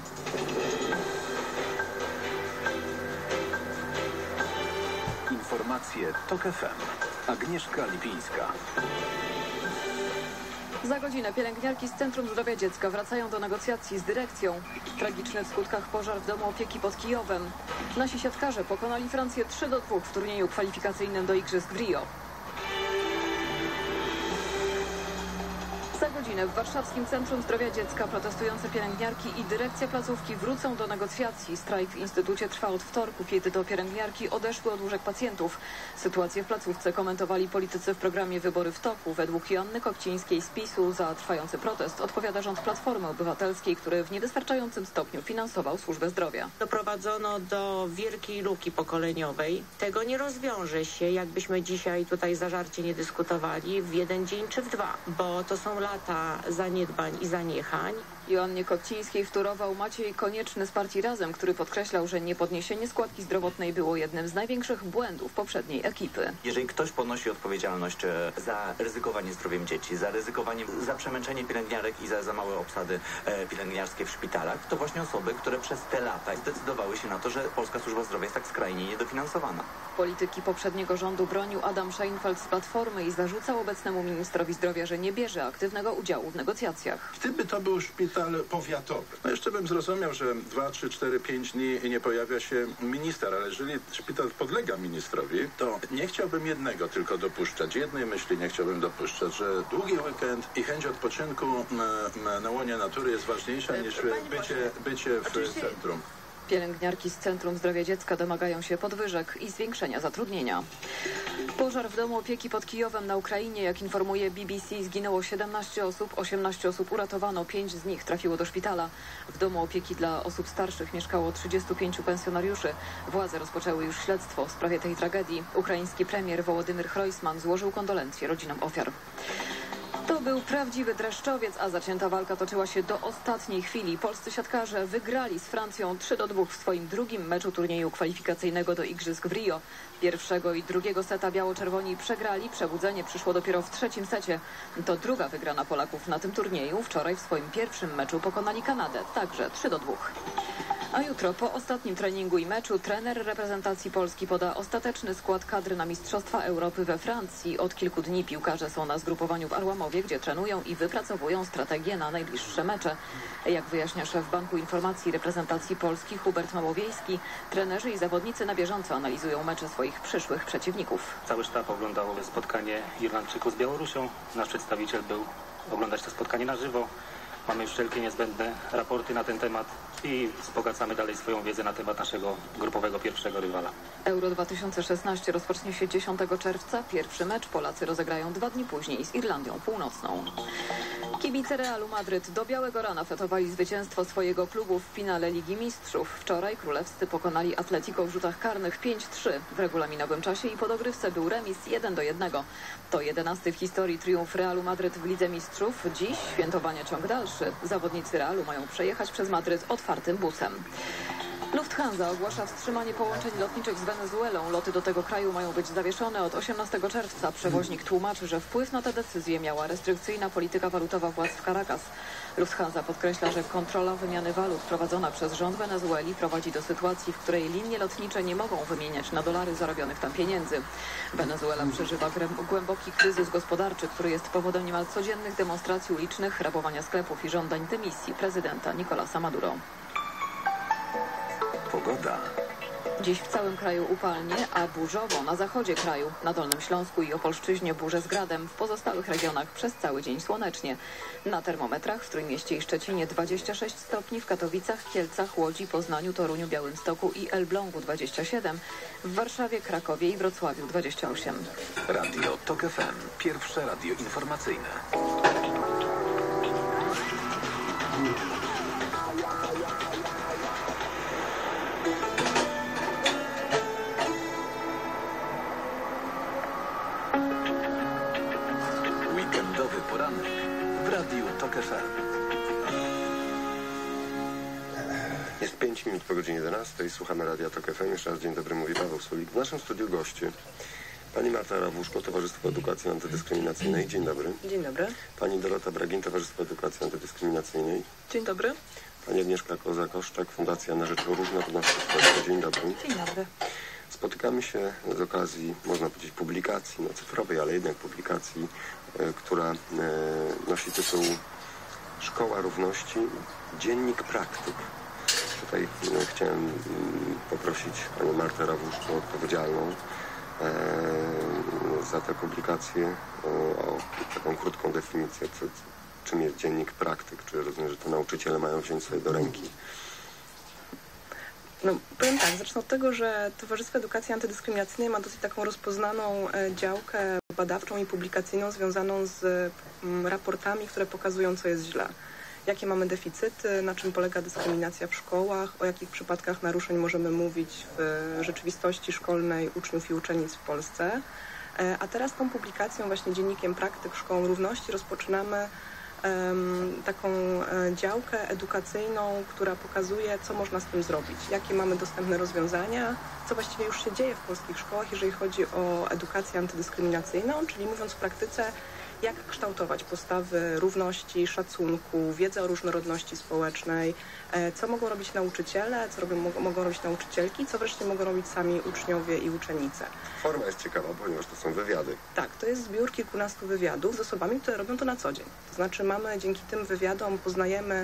S7: Informacje Tok F M. Agnieszka Lipińska.
S12: Za godzinę pielęgniarki z Centrum Zdrowia Dziecka wracają do negocjacji z dyrekcją. Tragiczny w skutkach pożar w domu opieki pod Kijowem. Nasi siatkarze pokonali Francję trzy do dwóch w turnieju kwalifikacyjnym do Igrzysk w Rio. godzinę w warszawskim Centrum Zdrowia Dziecka protestujące pielęgniarki i dyrekcja placówki wrócą do negocjacji. Strajk w instytucie trwa od wtorku, kiedy to pielęgniarki odeszły od łóżek pacjentów. Sytuację w placówce komentowali politycy w programie Wybory w toku. Według Joanny Kopcińskiej z PiSu za trwający protest odpowiada rząd Platformy Obywatelskiej, który w niewystarczającym stopniu finansował służbę zdrowia.
S6: Doprowadzono do wielkiej luki pokoleniowej. Tego nie rozwiąże się, jakbyśmy dzisiaj tutaj zażarcie nie dyskutowali, w jeden dzień czy w dwa, bo to są lata zaniedbań i zaniechań.
S12: Joannie Kopcińskiej wtórował Maciej Konieczny z partii Razem, który podkreślał, że niepodniesienie składki zdrowotnej było jednym z największych błędów poprzedniej ekipy.
S2: Jeżeli ktoś ponosi odpowiedzialność e, za ryzykowanie zdrowiem dzieci, za ryzykowanie, za przemęczenie pielęgniarek i za, za małe obsady e, pielęgniarskie w szpitalach, to właśnie osoby, które przez te lata zdecydowały się na to, że polska służba zdrowia jest tak skrajnie niedofinansowana.
S12: Polityki poprzedniego rządu bronił Adam Szejnfeld z Platformy i zarzucał obecnemu ministrowi zdrowia, że nie bierze aktywnego udziału w negocjacjach.
S5: Gdyby to był szpital powiatowy, no jeszcze bym zrozumiał, że dwa, trzy, cztery, pięć dni nie pojawia się minister, ale jeżeli szpital podlega ministrowi, to nie chciałbym jednego tylko dopuszczać, jednej myśli nie chciałbym dopuszczać, że długi weekend i chęć odpoczynku na, na łonie natury jest ważniejsza niż bycie, bycie w centrum.
S12: Pielęgniarki z Centrum Zdrowia Dziecka domagają się podwyżek i zwiększenia zatrudnienia. Pożar w domu opieki pod Kijowem na Ukrainie, jak informuje B B C, zginęło siedemnaście osób, osiemnaście osób uratowano, pięć z nich trafiło do szpitala. W domu opieki dla osób starszych mieszkało trzydziestu pięciu pensjonariuszy. Władze rozpoczęły już śledztwo w sprawie tej tragedii. Ukraiński premier Wołodymyr Hrojsman złożył kondolencje rodzinom ofiar. To był prawdziwy dreszczowiec, a zacięta walka toczyła się do ostatniej chwili. Polscy siatkarze wygrali z Francją trzy do dwóch w swoim drugim meczu turnieju kwalifikacyjnego do Igrzysk w Rio. Pierwszego i drugiego seta biało-czerwoni przegrali, przebudzenie przyszło dopiero w trzecim secie. To druga wygrana Polaków na tym turnieju. Wczoraj w swoim pierwszym meczu pokonali Kanadę, także trzy do dwóch. A jutro po ostatnim treningu i meczu trener reprezentacji Polski poda ostateczny skład kadry na Mistrzostwa Europy we Francji. Od kilku dni piłkarze są na zgrupowaniu w Arłamowie, gdzie trenują i wypracowują strategię na najbliższe mecze. Jak wyjaśnia szef Banku Informacji Reprezentacji Polski Hubert Małowiejski, trenerzy i zawodnicy na bieżąco analizują mecze swoich przyszłych przeciwników.
S13: Cały sztab oglądał spotkanie Irlandczyków z Białorusią. Nasz przedstawiciel był oglądać to spotkanie na żywo. Mamy już wszelkie niezbędne raporty na ten temat i wzbogacamy dalej swoją wiedzę na temat naszego grupowego pierwszego rywala.
S12: Euro dwa tysiące szesnaście rozpocznie się dziesiątego czerwca. Pierwszy mecz Polacy rozegrają dwa dni później z Irlandią Północną. Kibice Realu Madryt do białego rana fetowali zwycięstwo swojego klubu w finale Ligi Mistrzów. Wczoraj królewscy pokonali Atletico w rzutach karnych pięć trzy. W regulaminowym czasie i po dogrywce był remis jeden do jednego. To jedenasty w historii triumf Realu Madryt w Lidze Mistrzów. Dziś świętowania ciąg dalszy. Zawodnicy Realu mają przejechać przez Madryt otwartym busem. Lufthansa ogłasza wstrzymanie połączeń lotniczych z Wenezuelą. Loty do tego kraju mają być zawieszone od osiemnastego czerwca. Przewoźnik tłumaczy, że wpływ na tę decyzję miała restrykcyjna polityka walutowa władz w Caracas. Lufthansa podkreśla, że kontrola wymiany walut prowadzona przez rząd Wenezueli prowadzi do sytuacji, w której linie lotnicze nie mogą wymieniać na dolary zarobionych tam pieniędzy. Wenezuela przeżywa głęboki kryzys gospodarczy, który jest powodem niemal codziennych demonstracji ulicznych, rabowania sklepów i żądań dymisji prezydenta Nicolasa Maduro.
S7: Pogoda.
S12: Dziś w całym kraju upalnie, a burzowo na zachodzie kraju, na Dolnym Śląsku i Opolszczyźnie burze z gradem, w pozostałych regionach przez cały dzień słonecznie. Na termometrach w Trójmieście i Szczecinie dwadzieścia sześć stopni, w Katowicach, Kielcach, Łodzi, Poznaniu, Toruniu, Białymstoku i Elblągu dwadzieścia siedem, w Warszawie, Krakowie i Wrocławiu dwadzieścia osiem.
S7: Radio TOK F M. Pierwsze radio informacyjne. Weekendowy poranek w Radiu TOK F M.
S14: Jest pięć minut po godzinie jedenastej. Słuchamy Radia TOK F M. Jeszcze raz dzień dobry, mówi Paweł Sulik. W naszym studiu goście pani Marta Rawuszko, Towarzystwo Edukacji Antydyskryminacyjnej. Dzień dobry.
S15: Dzień dobry.
S14: Pani Dorota Bragin, Towarzystwo Edukacji Antydyskryminacyjnej.
S15: Dzień dobry.
S14: Pani Agnieszka Koza-Koszczak, Fundacja na Rzecz Różnorodności Społecznej. Dzień dobry.
S15: Dzień dobry.
S14: Spotykamy się z okazji, można powiedzieć, publikacji, no cyfrowej, ale jednak publikacji, e, która e, nosi tytuł Szkoła Równości, Dziennik Praktyk. Tutaj e, chciałem m, poprosić panią Martę Rawuszko, odpowiedzialną e, za tę publikację, e, o taką krótką definicję. Co, czym jest dziennik praktyk? Czy rozumiem, że to nauczyciele mają wziąć sobie do ręki?
S15: No, powiem tak, zacznę od tego, że Towarzystwo Edukacji Antydyskryminacyjnej ma dosyć taką rozpoznaną działkę badawczą i publikacyjną związaną z raportami, które pokazują, co jest źle. Jakie mamy deficyty, na czym polega dyskryminacja w szkołach, o jakich przypadkach naruszeń możemy mówić w rzeczywistości szkolnej uczniów i uczennic w Polsce. A teraz tą publikacją, właśnie dziennikiem praktyk Szkołą Równości, rozpoczynamy um, taką działkę edukacyjną, która pokazuje, co można z tym zrobić, jakie mamy dostępne rozwiązania, co właściwie już się dzieje w polskich szkołach, jeżeli chodzi o edukację antydyskryminacyjną, czyli mówiąc w praktyce, jak kształtować postawy równości, szacunku, wiedzę o różnorodności społecznej, co mogą robić nauczyciele, co robią, mogą robić nauczycielki, co wreszcie mogą robić sami uczniowie i uczennice.
S14: Forma jest ciekawa, ponieważ to są wywiady.
S15: Tak, to jest zbiór kilkunastu wywiadów z osobami, które robią to na co dzień. To znaczy mamy dzięki tym wywiadom, poznajemy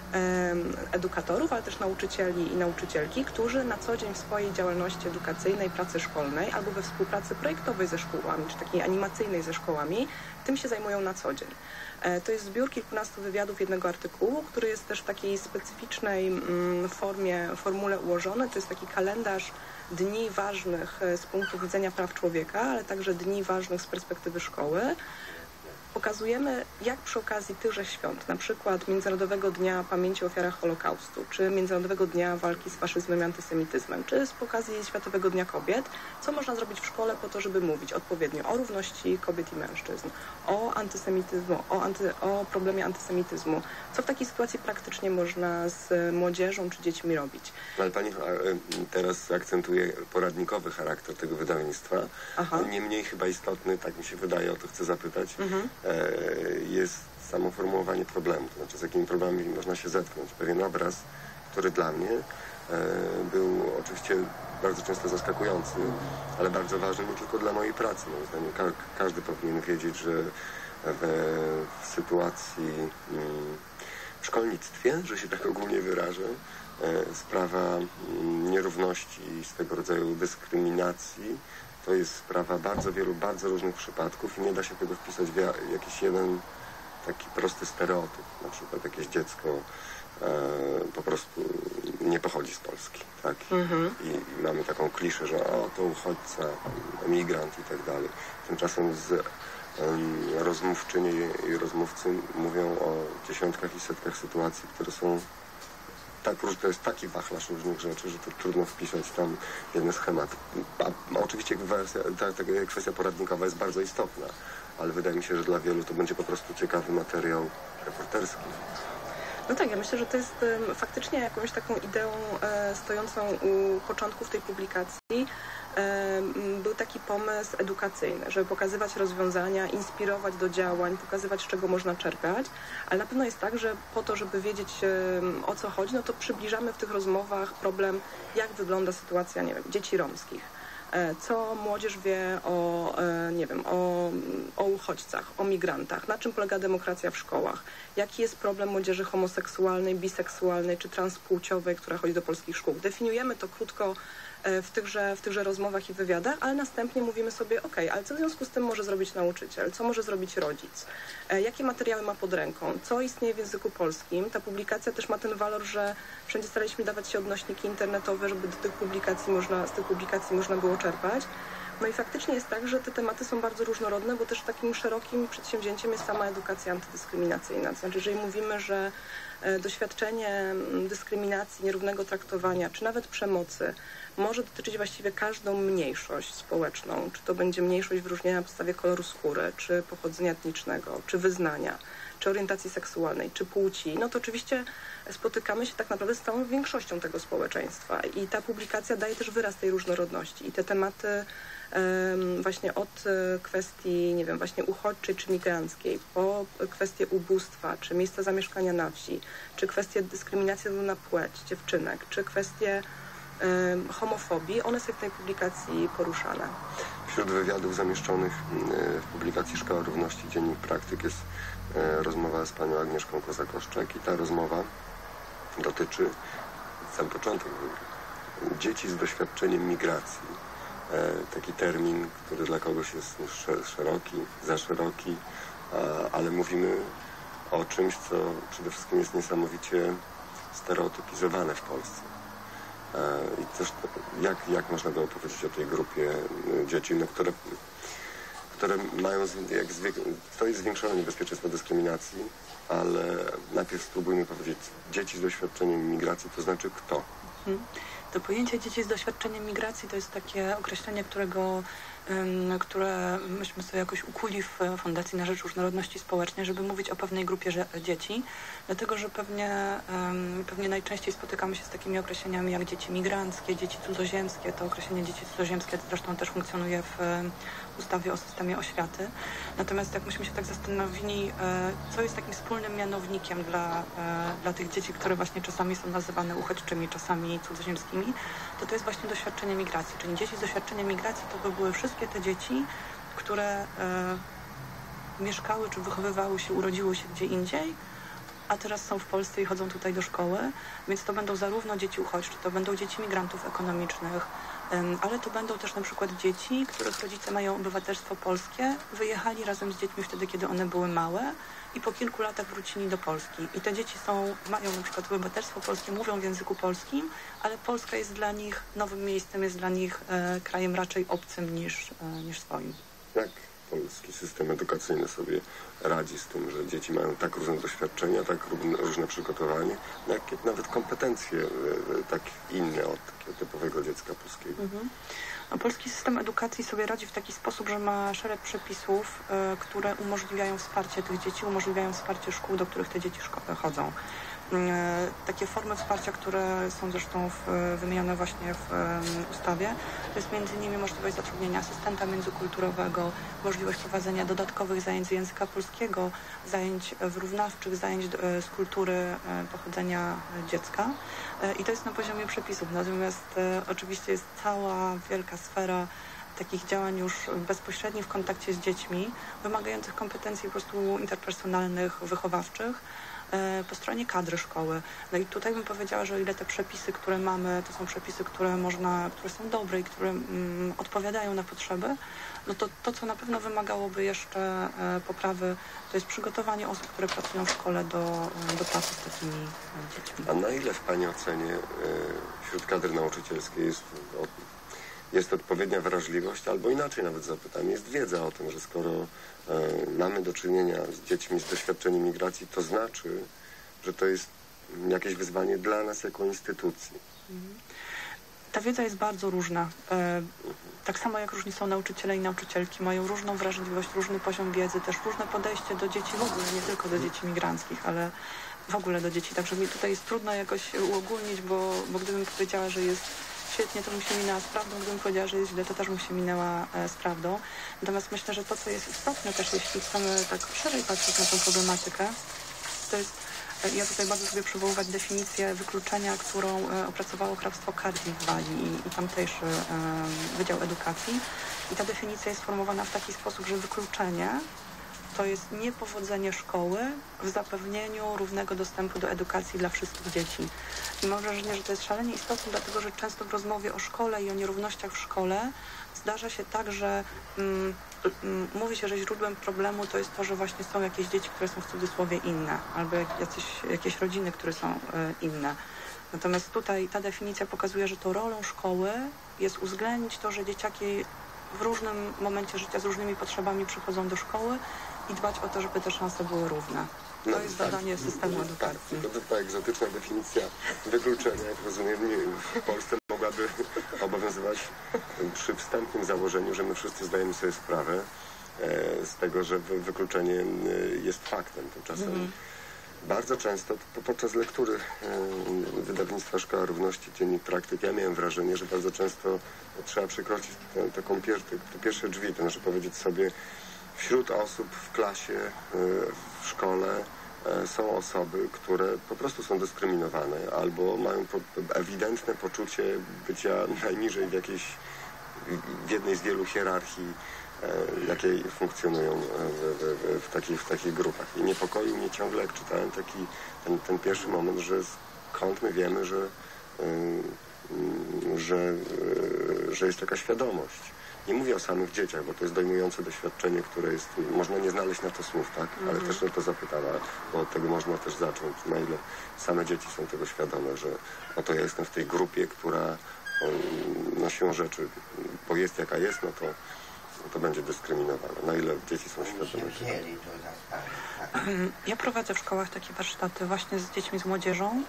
S15: edukatorów, ale też nauczycieli i nauczycielki, którzy na co dzień w swojej działalności edukacyjnej, pracy szkolnej albo we współpracy projektowej ze szkołami, czy takiej animacyjnej ze szkołami, tym się zajmują na co dzień. To jest zbiór kilkunastu wywiadów jednego artykułu, który jest też w takiej specyficznej formie, formule ułożony. To jest taki kalendarz dni ważnych z punktu widzenia praw człowieka, ale także dni ważnych z perspektywy szkoły. Pokazujemy, jak przy okazji tychże świąt, na przykład Międzynarodowego Dnia Pamięci o Ofiarach Holokaustu, czy Międzynarodowego Dnia Walki z Faszyzmem i Antysemityzmem, czy z okazji Światowego Dnia Kobiet, co można zrobić w szkole po to, żeby mówić odpowiednio o równości kobiet i mężczyzn, o antysemityzmu, o, anty, o problemie antysemityzmu, co w takiej sytuacji praktycznie można z młodzieżą czy dziećmi robić.
S14: Ale pani teraz akcentuje poradnikowy charakter tego wydawnictwa. Aha. Niemniej chyba istotny, tak mi się wydaje, o to chcę zapytać, mhm. jest samo formułowanie problemu, to znaczy z jakimi problemami można się zetknąć. Pewien obraz, który dla mnie był oczywiście bardzo często zaskakujący, ale bardzo ważny nie tylko dla mojej pracy. Moim zdaniem ka każdy powinien wiedzieć, że w, w sytuacji w szkolnictwie, że się tak ogólnie wyrażę, sprawa nierówności i swego rodzaju dyskryminacji to jest sprawa bardzo wielu, bardzo różnych przypadków i nie da się tego wpisać w jakiś jeden taki prosty stereotyp. Na przykład jakieś dziecko e, po prostu nie pochodzi z Polski, tak? Mhm. I, I mamy taką kliszę, że o, to uchodźca, emigrant i tak dalej. Tymczasem z um, rozmówczynie i rozmówcy mówią o dziesiątkach i setkach sytuacji, które są tak różne, to jest taki wachlarz różnych rzeczy, że to trudno wpisać tam jeden schemat. A, a oczywiście wersja, ta, ta kwestia poradnikowa jest bardzo istotna, ale wydaje mi się, że dla wielu to będzie po prostu ciekawy materiał reporterski.
S15: No tak, ja myślę, że to jest um, faktycznie jakąś taką ideą e, stojącą u początków tej publikacji. E, był taki pomysł edukacyjny, żeby pokazywać rozwiązania, inspirować do działań, pokazywać, z czego można czerpać, ale na pewno jest tak, że po to, żeby wiedzieć e, o co chodzi, no to przybliżamy w tych rozmowach problem, jak wygląda sytuacja, nie wiem, dzieci romskich. Co młodzież wie o, nie wiem, o, o uchodźcach, o migrantach, na czym polega demokracja w szkołach, jaki jest problem młodzieży homoseksualnej, biseksualnej czy transpłciowej, która chodzi do polskich szkół. Definiujemy to krótko w tychże, w tychże rozmowach i wywiadach, ale następnie mówimy sobie, ok, ale co w związku z tym może zrobić nauczyciel, co może zrobić rodzic, jakie materiały ma pod ręką, co istnieje w języku polskim. Ta publikacja też ma ten walor, że wszędzie staraliśmy dawać się odnośniki internetowe, żeby do tych publikacji można, z tych publikacji można było czerpać. No i faktycznie jest tak, że te tematy są bardzo różnorodne, bo też takim szerokim przedsięwzięciem jest sama edukacja antydyskryminacyjna. To znaczy, jeżeli mówimy, że doświadczenie dyskryminacji, nierównego traktowania, czy nawet przemocy może dotyczyć właściwie każdą mniejszość społeczną, czy to będzie mniejszość wyróżnienia na podstawie koloru skóry, czy pochodzenia etnicznego, czy wyznania, czy orientacji seksualnej, czy płci, no to oczywiście spotykamy się tak naprawdę z całą większością tego społeczeństwa i ta publikacja daje też wyraz tej różnorodności i te tematy um, właśnie od kwestii, nie wiem, właśnie uchodźczej czy migranckiej, po kwestie ubóstwa, czy miejsca zamieszkania na wsi, czy kwestie dyskryminacji na płeć dziewczynek, czy kwestie um, homofobii, one są w tej publikacji poruszane.
S14: Wśród wywiadów zamieszczonych w publikacji Szkoła Równości Dziennik Praktyk jest rozmowa z panią Agnieszką Kozakoszczak i ta rozmowa dotyczy, sam początek, dzieci z doświadczeniem migracji. Taki termin, który dla kogoś jest szeroki, za szeroki, ale mówimy o czymś, co przede wszystkim jest niesamowicie stereotypizowane w Polsce. I też jak, jak można by opowiedzieć o tej grupie dzieci, no, które, które mają, jak zwiek, to jest zwiększone niebezpieczeństwo dyskryminacji, ale najpierw spróbujmy powiedzieć, dzieci z doświadczeniem migracji, to znaczy kto?
S15: Hmm. To pojęcie dzieci z doświadczeniem migracji to jest takie określenie, którego, um, które myśmy sobie jakoś ukuli w Fundacji na Rzecz Różnorodności Społecznej, żeby mówić o pewnej grupie dzieci, dlatego że pewnie, um, pewnie najczęściej spotykamy się z takimi określeniami jak dzieci migranckie, dzieci cudzoziemskie. To określenie dzieci cudzoziemskie zresztą też funkcjonuje w um, ustawie o systemie oświaty. Natomiast jak myśmy się tak zastanowili, e, co jest takim wspólnym mianownikiem dla, e, dla tych dzieci, które właśnie czasami są nazywane uchodźczymi, czasami cudzoziemskimi, to to jest właśnie doświadczenie migracji. Czyli dzieci z doświadczeniem migracji to by były wszystkie te dzieci, które e, mieszkały czy wychowywały się, urodziły się gdzie indziej, a teraz są w Polsce i chodzą tutaj do szkoły, więc to będą zarówno dzieci uchodźcze, to będą dzieci migrantów ekonomicznych, ale to będą też na przykład dzieci, których rodzice mają obywatelstwo polskie, wyjechali razem z dziećmi wtedy, kiedy one były małe i po kilku latach wrócili do Polski. I te dzieci są, mają na przykład obywatelstwo polskie, mówią w języku polskim, ale Polska jest dla nich nowym miejscem, jest dla nich e, krajem raczej obcym niż, e, niż swoim.
S14: Jak polski system edukacyjny sobie radzi z tym, że dzieci mają tak różne doświadczenia, tak różne przygotowanie, jak nawet kompetencje tak inne od takiego typowego dziecka polskiego. Mhm.
S15: No, polski system edukacji sobie radzi w taki sposób, że ma szereg przepisów, y, które umożliwiają wsparcie tych dzieci, umożliwiają wsparcie szkół, do których te dzieci chodzą. Takie formy wsparcia, które są zresztą w, wymienione właśnie w um, ustawie, to jest między innymi możliwość zatrudnienia asystenta międzykulturowego, możliwość prowadzenia dodatkowych zajęć z języka polskiego, zajęć wyrównawczych, zajęć z kultury pochodzenia dziecka. I to jest na poziomie przepisów. Natomiast e, oczywiście jest cała wielka sfera takich działań już bezpośrednich w kontakcie z dziećmi, wymagających kompetencji po prostu interpersonalnych, wychowawczych, po stronie kadry szkoły. No i tutaj bym powiedziała, że o ile te przepisy, które mamy, to są przepisy, które można, które są dobre i które mm, odpowiadają na potrzeby, no to to, co na pewno wymagałoby jeszcze e, poprawy, to jest przygotowanie osób, które pracują w szkole do, do pracy z takimi dziećmi.
S14: A na ile w Pani ocenie e, wśród kadry nauczycielskiej jest, o, jest odpowiednia wrażliwość, albo inaczej nawet zapytam, jest wiedza o tym, że skoro e, mamy do czynienia z dziećmi z doświadczeniem migracji, to znaczy, że to jest jakieś wyzwanie dla nas jako instytucji.
S15: Ta wiedza jest bardzo różna. E, tak samo jak różni są nauczyciele i nauczycielki, mają różną wrażliwość, różny poziom wiedzy, też różne podejście do dzieci w ogóle, nie tylko do dzieci migranckich, ale w ogóle do dzieci. Także mi tutaj jest trudno jakoś uogólnić, bo, bo gdybym powiedziała, że jest świetnie, to bym się minęła z prawdą, gdybym powiedziała, że jest źle, to też bym się minęła e, z prawdą. Natomiast myślę, że to, co jest istotne też, jeśli chcemy tak szerzej patrzeć na tę problematykę, to jest, e, ja tutaj bardzo lubię przywoływać definicję wykluczenia, którą e, opracowało hrabstwo Cardiff w Walii i, i tamtejszy e, Wydział Edukacji. I ta definicja jest sformułowana w taki sposób, że wykluczenie to jest niepowodzenie szkoły w zapewnieniu równego dostępu do edukacji dla wszystkich dzieci. I mam wrażenie, że to jest szalenie istotne, dlatego że często w rozmowie o szkole i o nierównościach w szkole zdarza się tak, że mm, mm, mówi się, że źródłem problemu to jest to, że właśnie są jakieś dzieci, które są w cudzysłowie inne, albo jacyś, jakieś rodziny, które są y, inne. Natomiast tutaj ta definicja pokazuje, że to rolą szkoły jest uwzględnić to, że dzieciaki w różnym momencie życia z różnymi potrzebami przychodzą do szkoły i dbać o to, żeby te szanse były równe. To no, jest zadanie tak, systemu edukacji.
S14: Tak, to ta egzotyczna definicja wykluczenia, jak rozumiem, w Polsce mogłaby obowiązywać przy wstępnym założeniu, że my wszyscy zdajemy sobie sprawę z tego, że wykluczenie jest faktem. Tymczasem mm. bardzo często podczas lektury wydawnictwa Szkoła Równości, Dziennik Praktyk, ja miałem wrażenie, że bardzo często trzeba przekroczyć tę, taką pier, te, te pierwsze drzwi, to znaczy powiedzieć sobie, wśród osób w klasie, w szkole są osoby, które po prostu są dyskryminowane albo mają ewidentne poczucie bycia najniżej w jakiejś, w jednej z wielu hierarchii, jakie funkcjonują w, w, w, takich, w takich grupach. I niepokoił mnie ciągle, jak czytałem taki, ten, ten pierwszy moment, że skąd my wiemy, że, że, że jest taka świadomość Nie mówię o samych dzieciach, bo to jest dojmujące doświadczenie, które jest, można nie znaleźć na to słów, tak? Ale
S12: Mhm.
S14: też o to zapytała, bo od tego można też zacząć. Na ile same dzieci są tego świadome, że oto ja jestem w tej grupie, która um, no siłą rzeczy, bo jest jaka jest, no to, to będzie dyskryminowana. Na ile dzieci są świadome.
S16: Ja prowadzę w szkołach takie warsztaty właśnie z dziećmi, z młodzieżą,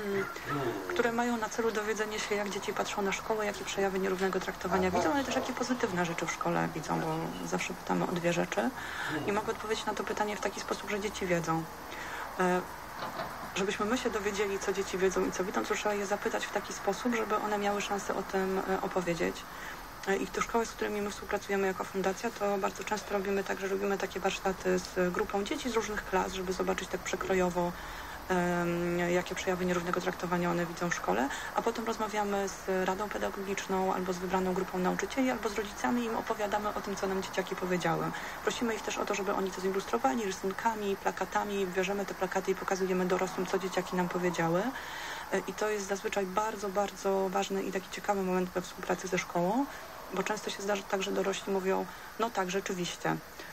S16: które mają na celu dowiedzenie się, jak dzieci patrzą na szkołę, jakie przejawy nierównego traktowania widzą, ale też jakie pozytywne rzeczy w szkole widzą, bo zawsze pytamy o dwie rzeczy i mogę odpowiedzieć na to pytanie w taki sposób, że dzieci wiedzą. E, Żebyśmy my się dowiedzieli, co dzieci wiedzą i co widzą, to trzeba je zapytać w taki sposób, żeby one miały szansę o tym e, opowiedzieć. I te szkoły, z którymi my współpracujemy jako fundacja, to bardzo często robimy tak, że robimy takie warsztaty z grupą dzieci z różnych klas, żeby zobaczyć tak przekrojowo, um, jakie przejawy nierównego traktowania one widzą w szkole, a potem rozmawiamy z radą pedagogiczną albo z wybraną grupą nauczycieli, albo z rodzicami i im opowiadamy o tym, co nam dzieciaki powiedziały. Prosimy ich też o to, żeby oni to zilustrowali rysunkami, plakatami, bierzemy te plakaty i pokazujemy dorosłym, co dzieciaki nam powiedziały. I to jest zazwyczaj bardzo, bardzo ważny i taki ciekawy moment we współpracy ze szkołą, bo często się zdarza tak, że dorośli mówią, no tak, rzeczywiście.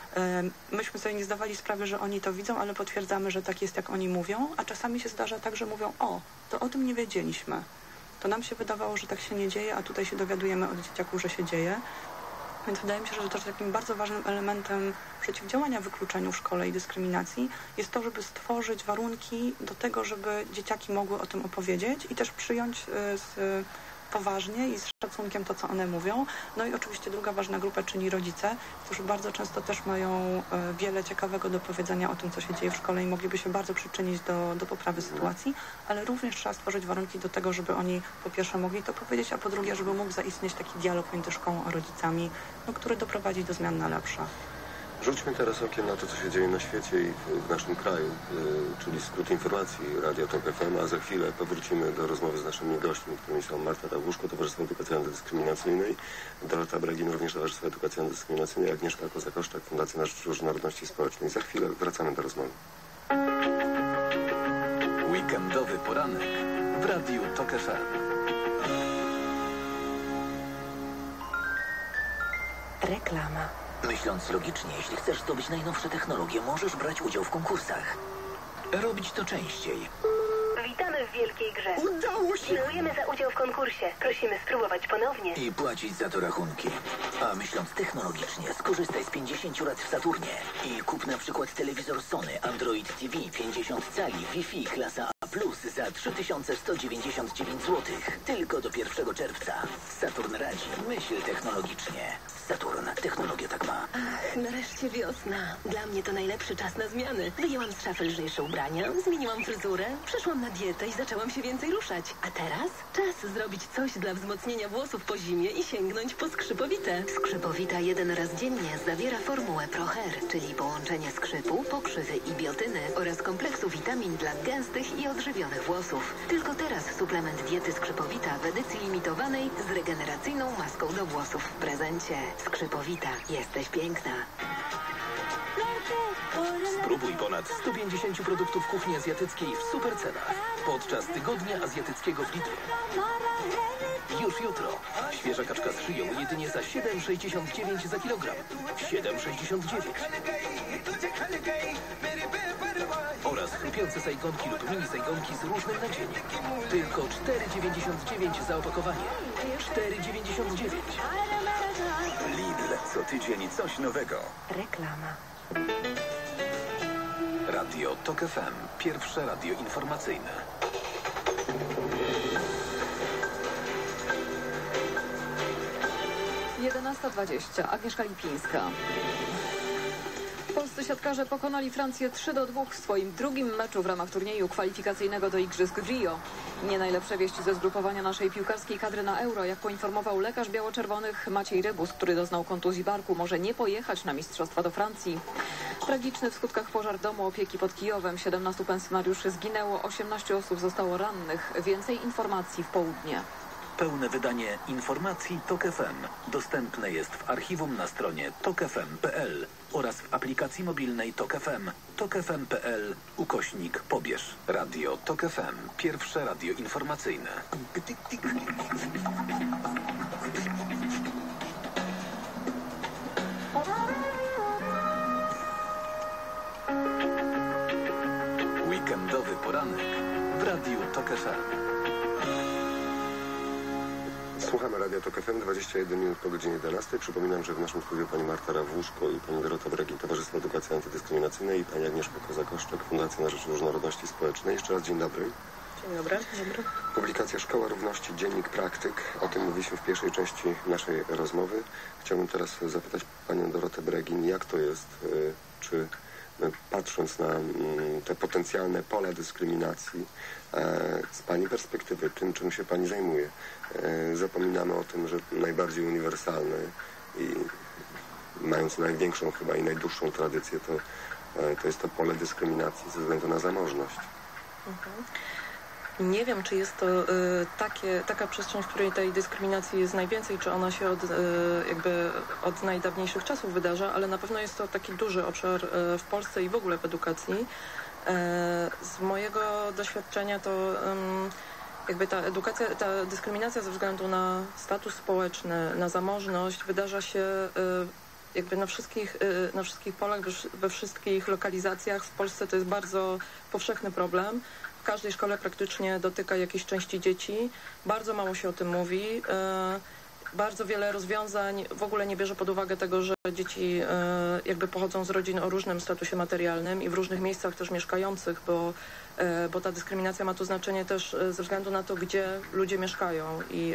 S16: Myśmy sobie nie zdawali sprawy, że oni to widzą, ale potwierdzamy, że tak jest, jak oni mówią, a czasami się zdarza tak, że mówią, o, to o tym nie wiedzieliśmy. To nam się wydawało, że tak się nie dzieje, a tutaj się dowiadujemy od dzieciaków, że się dzieje. Więc wydaje mi się, że też takim bardzo ważnym elementem przeciwdziałania wykluczeniu w szkole i dyskryminacji jest to, żeby stworzyć warunki do tego, żeby dzieciaki mogły o tym opowiedzieć i też przyjąć z poważnie i z szacunkiem to, co one mówią. No i oczywiście druga ważna grupa czyni rodzice, którzy bardzo często też mają wiele ciekawego do powiedzenia o tym, co się dzieje w szkole i mogliby się bardzo przyczynić do, do poprawy sytuacji, ale również trzeba stworzyć warunki do tego, żeby oni po pierwsze mogli to powiedzieć, a po drugie, żeby mógł zaistnieć taki dialog między szkołą a rodzicami, no, który doprowadzi do zmian na lepsze.
S14: Rzućmy teraz okiem na to, co się dzieje na świecie i w naszym kraju, czyli skrót informacji Radia Tok F M, a za chwilę powrócimy do rozmowy z naszymi gośćmi, którymi są Marta Rawuszko, Towarzystwo Edukacji Antydyskryminacyjnej, Dorota Bregin, również Towarzystwo Edukacji Antydyskryminacyjnej, Agnieszka Kozakoszczak, Fundacja na Rzecz Różnorodności Społecznej. Za chwilę wracamy do rozmowy.
S7: Weekendowy poranek w Radiu Tok F M.
S17: Reklama. Myśląc logicznie, jeśli chcesz zdobyć najnowsze technologie, możesz brać udział w konkursach. Robić to częściej.
S18: Witamy w wielkiej grze.
S7: Udało się!
S18: Dziękujemy za udział w konkursie. Prosimy spróbować ponownie.
S17: I płacić za to rachunki. A myśląc technologicznie, skorzystaj z pięćdziesięciu lat w Saturnie i kup na przykład telewizor Sony Android T V pięćdziesiąt cali Wi-Fi klasa A plus za trzy tysiące sto dziewięćdziesiąt dziewięć złotych. Tylko do pierwszego czerwca. Saturn radzi. Myśl technologicznie. Saturn. Technologia tak ma.
S18: Ach, nareszcie wiosna. Dla mnie to najlepszy czas na zmiany. Wyjęłam z szafy lżejsze ubrania, zmieniłam fryzurę, przeszłam na dietę i zaczęłam się więcej ruszać. A teraz czas zrobić coś dla wzmocnienia włosów po zimie i sięgnąć po skrzypowite. Skrzypowita jeden raz dziennie zawiera formułę ProHair, czyli połączenie skrzypu, pokrzywy i biotyny oraz kompleksu witamin dla gęstych i odżywionych włosów. Tylko teraz suplement diety Skrzypowita w edycji limitowanej z regeneracyjną maską do włosów w prezencie. Skrzypowita, jesteś piękna.
S7: Spróbuj ponad sto pięćdziesiąt produktów kuchni azjatyckiej w super cenach podczas Tygodnia Azjatyckiego w Lidlu. Już jutro. Świeża kaczka z szyją jedynie za siedem sześćdziesiąt dziewięć za kilogram. siedem sześćdziesiąt dziewięć. Oraz chrupiące sajgonki lub mini sajgonki z różnym nadzieniem. Tylko cztery dziewięćdziesiąt dziewięć za opakowanie. cztery dziewięćdziesiąt dziewięć.
S10: Lidl. Co tydzień coś nowego.
S17: Reklama.
S7: Radio Tok F M. Pierwsze radio informacyjne.
S12: jedenasta dwadzieścia. Agnieszka Lipińska. Polscy siatkarze pokonali Francję trzy do dwóch w swoim drugim meczu w ramach turnieju kwalifikacyjnego do Igrzysk w Rio. Nie najlepsze wieści ze zgrupowania naszej piłkarskiej kadry na Euro. Jak poinformował lekarz biało-czerwonych Maciej Rybus, który doznał kontuzji barku, może nie pojechać na mistrzostwa do Francji. Tragiczny w skutkach pożar domu opieki pod Kijowem. siedemnastu pensjonariuszy zginęło, osiemnaście osób zostało rannych. Więcej informacji w południe.
S7: Pełne wydanie informacji Tok F M dostępne jest w archiwum na stronie tok f m kropka p l oraz w aplikacji mobilnej Tok F M, tok f m kropka p l ukośnik pobierz. Radio Tok F M. Pierwsze radio informacyjne. Weekendowy poranek w Radiu Tok F M.
S14: Słuchamy Radia Tok F M, dwadzieścia jeden minut po godzinie jedenastej. Przypominam, że w naszym studiu pani Marta Rawuszko i pani Dorota Bregin, Towarzystwo Edukacji Antydyskryminacyjnej, i pani Agnieszka Koza-Koszczak, Fundacja na Rzecz Różnorodności Społecznej. Jeszcze raz dzień dobry.
S15: Dzień dobry. dobry.
S14: Publikacja Szkoła Równości, Dziennik Praktyk. O tym mówiliśmy w pierwszej części naszej rozmowy. Chciałbym teraz zapytać panią Dorotę Bregin, jak to jest, czy patrząc na te potencjalne pola dyskryminacji, z pani perspektywy, tym, czym się pani zajmuje, zapominamy o tym, że najbardziej uniwersalny i mając największą chyba i najdłuższą tradycję, to, to jest to pole dyskryminacji ze względu na zamożność.
S15: Mhm. Nie wiem, czy jest to y, takie, taka przestrzeń, w której tej dyskryminacji jest najwięcej, czy ona się od, y, jakby od najdawniejszych czasów wydarza, ale na pewno jest to taki duży obszar y, w Polsce i w ogóle w edukacji. Y, z mojego doświadczenia to y, jakby ta edukacja, ta dyskryminacja ze względu na status społeczny, na zamożność wydarza się y, jakby na wszystkich, y, na wszystkich polach, we wszystkich lokalizacjach. W Polsce to jest bardzo powszechny problem. W każdej szkole praktycznie dotyka jakiejś części dzieci. Bardzo mało się o tym mówi. Bardzo wiele rozwiązań w ogóle nie bierze pod uwagę tego, że dzieci jakby pochodzą z rodzin o różnym statusie materialnym i w różnych miejscach też mieszkających, bo, bo ta dyskryminacja ma tu znaczenie też ze względu na to, gdzie ludzie mieszkają. I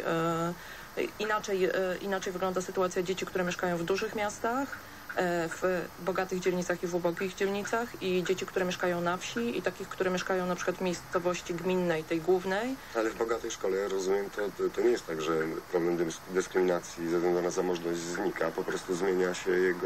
S15: inaczej, inaczej wygląda sytuacja dzieci, które mieszkają w dużych miastach, w bogatych dzielnicach i w ubogich dzielnicach, i dzieci, które mieszkają na wsi, i takich, które mieszkają na przykład w miejscowości gminnej, tej głównej.
S14: Ale w bogatej szkole, ja rozumiem, to, to nie jest tak, że problem dyskryminacji ze względu na zamożność znika, po prostu zmienia się jego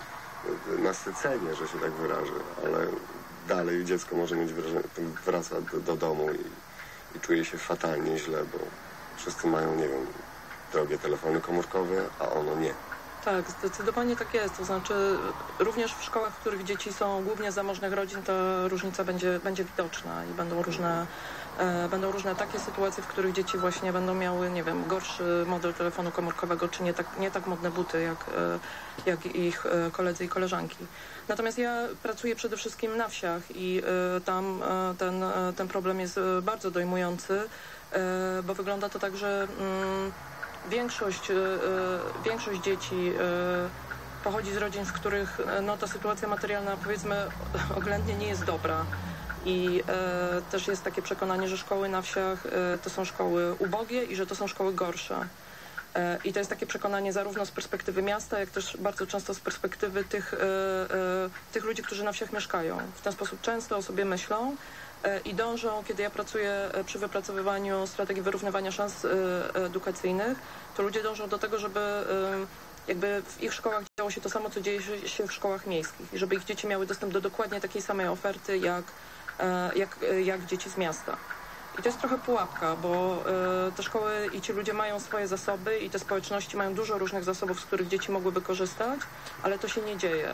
S14: nasycenie, że się tak wyrażę, ale dalej dziecko może mieć wrażenie, wraca do, do domu i, i czuje się fatalnie źle, bo wszyscy mają, nie wiem, drogie telefony komórkowe, a ono nie.
S15: Tak, zdecydowanie tak jest. To znaczy również w szkołach, w których dzieci są głównie z zamożnych rodzin, ta różnica będzie, będzie widoczna i będą różne, e, będą różne takie sytuacje, w których dzieci właśnie będą miały, nie wiem, gorszy model telefonu komórkowego, czy nie tak, nie tak modne buty, jak, e, jak ich e, koledzy i koleżanki. Natomiast ja pracuję przede wszystkim na wsiach i e, tam e, ten, e, ten problem jest e, bardzo dojmujący, e, bo wygląda to tak, że mm, Większość, y, y, większość dzieci y, pochodzi z rodzin, w których y, no, ta sytuacja materialna, powiedzmy, oględnie nie jest dobra. I y, też jest takie przekonanie, że szkoły na wsiach y, to są szkoły ubogie i że to są szkoły gorsze. Y, I to jest takie przekonanie zarówno z perspektywy miasta, jak też bardzo często z perspektywy tych, y, y, tych ludzi, którzy na wsiach mieszkają. W ten sposób często o sobie myślą i dążą, kiedy ja pracuję przy wypracowywaniu strategii wyrównywania szans edukacyjnych, to ludzie dążą do tego, żeby jakby w ich szkołach działo się to samo, co dzieje się w szkołach miejskich i żeby ich dzieci miały dostęp do dokładnie takiej samej oferty, jak, jak, jak dzieci z miasta. I to jest trochę pułapka, bo te szkoły i ci ludzie mają swoje zasoby i te społeczności mają dużo różnych zasobów, z których dzieci mogłyby korzystać, ale to się nie dzieje.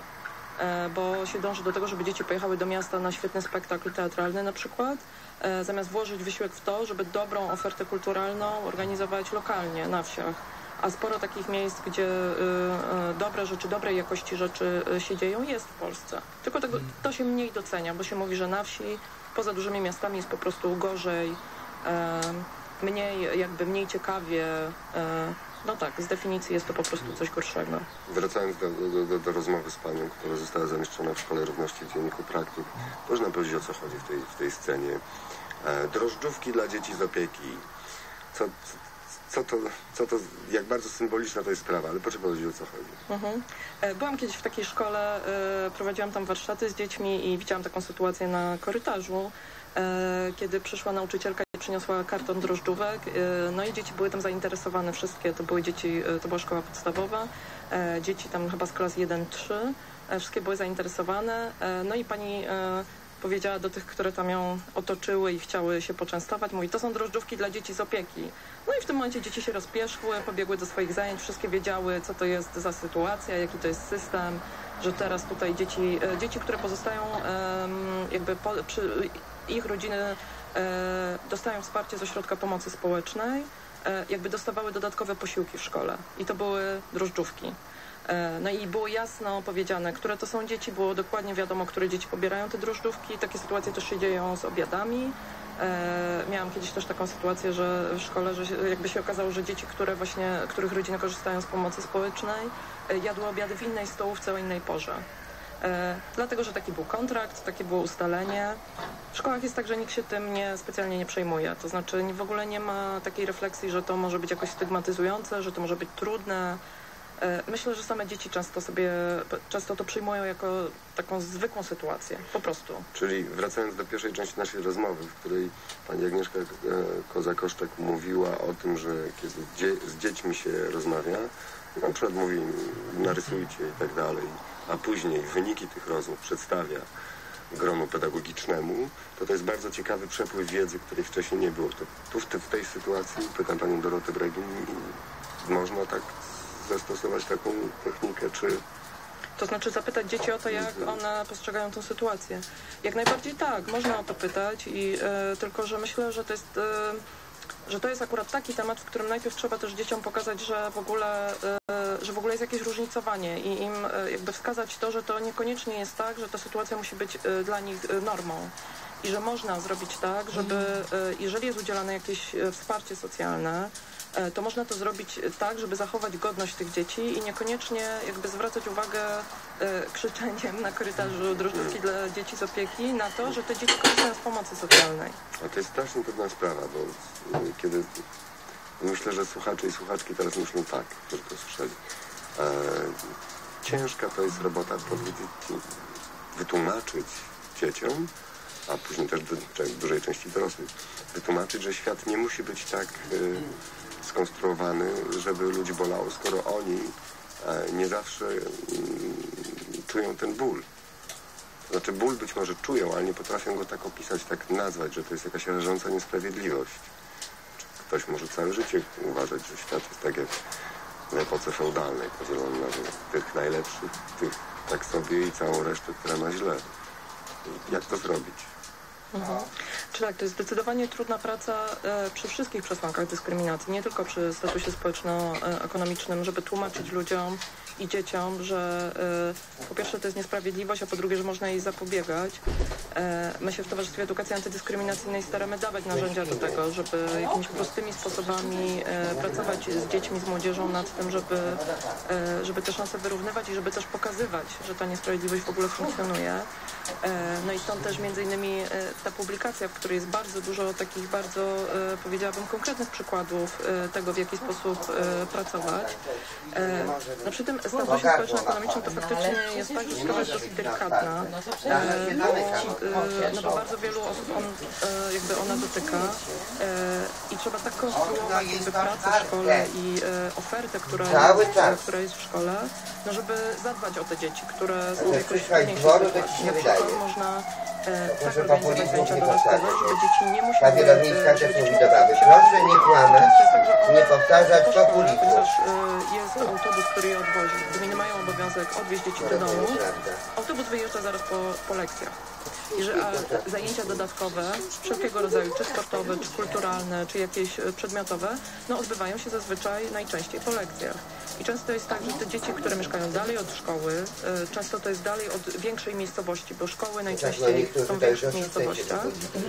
S15: Bo się dąży do tego, żeby dzieci pojechały do miasta na świetny spektakl teatralny na przykład, zamiast włożyć wysiłek w to, żeby dobrą ofertę kulturalną organizować lokalnie, na wsiach. A sporo takich miejsc, gdzie dobre rzeczy, dobrej jakości rzeczy się dzieją, jest w Polsce. Tylko tego, to się mniej docenia, bo się mówi, że na wsi, poza dużymi miastami jest po prostu gorzej, mniej, jakby mniej ciekawie. No tak, z definicji jest to po prostu coś gorszego.
S14: Wracając do, do, do, do rozmowy z panią, która została zamieszczona w Szkole Równości w Dzienniku Praktyk, można powiedzieć, o co chodzi w tej, w tej scenie. E, drożdżówki dla dzieci z opieki. Co, co, to, co to, jak bardzo symboliczna to jest sprawa, ale proszę powiedzieć, o co chodzi.
S15: Mhm. Byłam kiedyś w takiej szkole, prowadziłam tam warsztaty z dziećmi i widziałam taką sytuację na korytarzu, kiedy przyszła nauczycielka i przyniosła karton drożdżówek, no i dzieci były tam zainteresowane wszystkie, to były dzieci, to była szkoła podstawowa, dzieci tam chyba z klas jeden trzy, wszystkie były zainteresowane, no i pani powiedziała do tych, które tam ją otoczyły i chciały się poczęstować, mówi, to są drożdżówki dla dzieci z opieki. No i w tym momencie dzieci się rozpieszły, pobiegły do swoich zajęć, wszystkie wiedziały, co to jest za sytuacja, jaki to jest system, że teraz tutaj dzieci, dzieci które pozostają jakby po, przy, ich rodziny dostają wsparcie z ośrodka pomocy społecznej, jakby dostawały dodatkowe posiłki w szkole i to były drożdżówki. No i było jasno powiedziane, które to są dzieci, było dokładnie wiadomo, które dzieci pobierają te drożdżówki. Takie sytuacje też się dzieją z obiadami. Miałam kiedyś też taką sytuację, że w szkole, że jakby się okazało, że dzieci, które właśnie, których rodziny korzystają z pomocy społecznej, jadły obiady w innej stołówce o innej porze. E, dlatego, że taki był kontrakt, takie było ustalenie. W szkołach jest tak, że nikt się tym nie, specjalnie nie przejmuje. To znaczy w ogóle nie ma takiej refleksji, że to może być jakoś stygmatyzujące, że to może być trudne. E, myślę, że same dzieci często sobie, często to przyjmują jako taką zwykłą sytuację, po prostu.
S14: Czyli wracając do pierwszej części naszej rozmowy, w której pani Agnieszka Koza-Koszczak mówiła o tym, że kiedy dzie z dziećmi się rozmawia, na przykład mówi narysujcie i tak dalej, a później wyniki tych rozmów przedstawia gronu pedagogicznemu, to to jest bardzo ciekawy przepływ wiedzy, której wcześniej nie było. To tu w, te, w tej sytuacji, pytam panią Dorotę Bregin, można tak zastosować taką technikę, czy...
S15: To znaczy zapytać dzieci o to, jak one postrzegają tę sytuację. Jak najbardziej tak, można o to pytać, i e, tylko że myślę, że to jest... E, że to jest akurat taki temat, w którym najpierw trzeba też dzieciom pokazać, że w ogóle, że w ogóle jest jakieś różnicowanie i im jakby wskazać to, że to niekoniecznie jest tak, że ta sytuacja musi być dla nich normą i że można zrobić tak, żeby jeżeli jest udzielane jakieś wsparcie socjalne, to można to zrobić tak, żeby zachować godność tych dzieci i niekoniecznie jakby zwracać uwagę krzyczeniem na korytarzu drożdżówki dla dzieci z opieki na to, że te dzieci korzystają z pomocy socjalnej.
S14: A to jest strasznie trudna sprawa, bo kiedy myślę, że słuchacze i słuchaczki teraz myślą tak, że to słyszeli. E, ciężka to jest robota powiedzieć, wytłumaczyć dzieciom, a później też do, w dużej części dorosłych, wytłumaczyć, że świat nie musi być tak e, skonstruowany, żeby ludzi bolało, skoro oni e, nie zawsze e, czują ten ból. To znaczy ból być może czują, ale nie potrafią go tak opisać, tak nazwać, że to jest jakaś rażąca niesprawiedliwość. Ktoś może całe życie uważać, że świat jest tak jak w epoce feudalnej, podzielony na tych najlepszych, tych tak sobie i całą resztę, która ma źle. Jak to zrobić?
S15: Mhm. Czy tak, to jest zdecydowanie trudna praca e, przy wszystkich przesłankach dyskryminacji, nie tylko przy statusie społeczno-ekonomicznym, żeby tłumaczyć ludziom i dzieciom, że e, po pierwsze to jest niesprawiedliwość, a po drugie, że można jej zapobiegać. E, my się w Towarzystwie Edukacji Antydyskryminacyjnej staramy dawać narzędzia do tego, żeby jakimiś prostymi sposobami e, pracować z dziećmi, z młodzieżą nad tym, żeby, e, żeby te szanse wyrównywać i żeby też pokazywać, że ta niesprawiedliwość w ogóle funkcjonuje. E, no i stąd też między innymi e, ta publikacja, w której jest bardzo dużo takich bardzo, e, powiedziałabym, konkretnych przykładów e, tego, w jaki sposób e, pracować. E, no przy tym statusie społeczno-ekonomicznym to faktycznie jest tak, że sprawa jest dosyć delikatna, e, bo, e, no bo bardzo wielu osób on, e, jakby ona dotyka e, i trzeba tak konstruować jakby pracę w szkole i e, ofertę, która jest, e, która jest w szkole, no żeby zadbać o te dzieci, które są w jakoś trudniejszej sytuacji. Na przykład można e, tak organizować zajęcia dodatkowe, żeby dzieci nie musiały...
S4: Ta wielowiejska też mówi do baby, proszę nie kłamać, nie powtarzać populizmu.
S15: Ponieważ e, jest autobus, który je odwozi. Gminy mają obowiązek odwieźć dzieci do domu. Autobus wyjeżdża zaraz po, po lekcjach. I że a, zajęcia dodatkowe, wszelkiego rodzaju, czy sportowe, czy kulturalne, czy jakieś przedmiotowe, no odbywają się zazwyczaj najczęściej po lekcjach. I często jest tak, że te dzieci, które mieszkają dalej od szkoły, e, często to jest dalej od większej miejscowości, bo szkoły najczęściej są w większych miejscowościach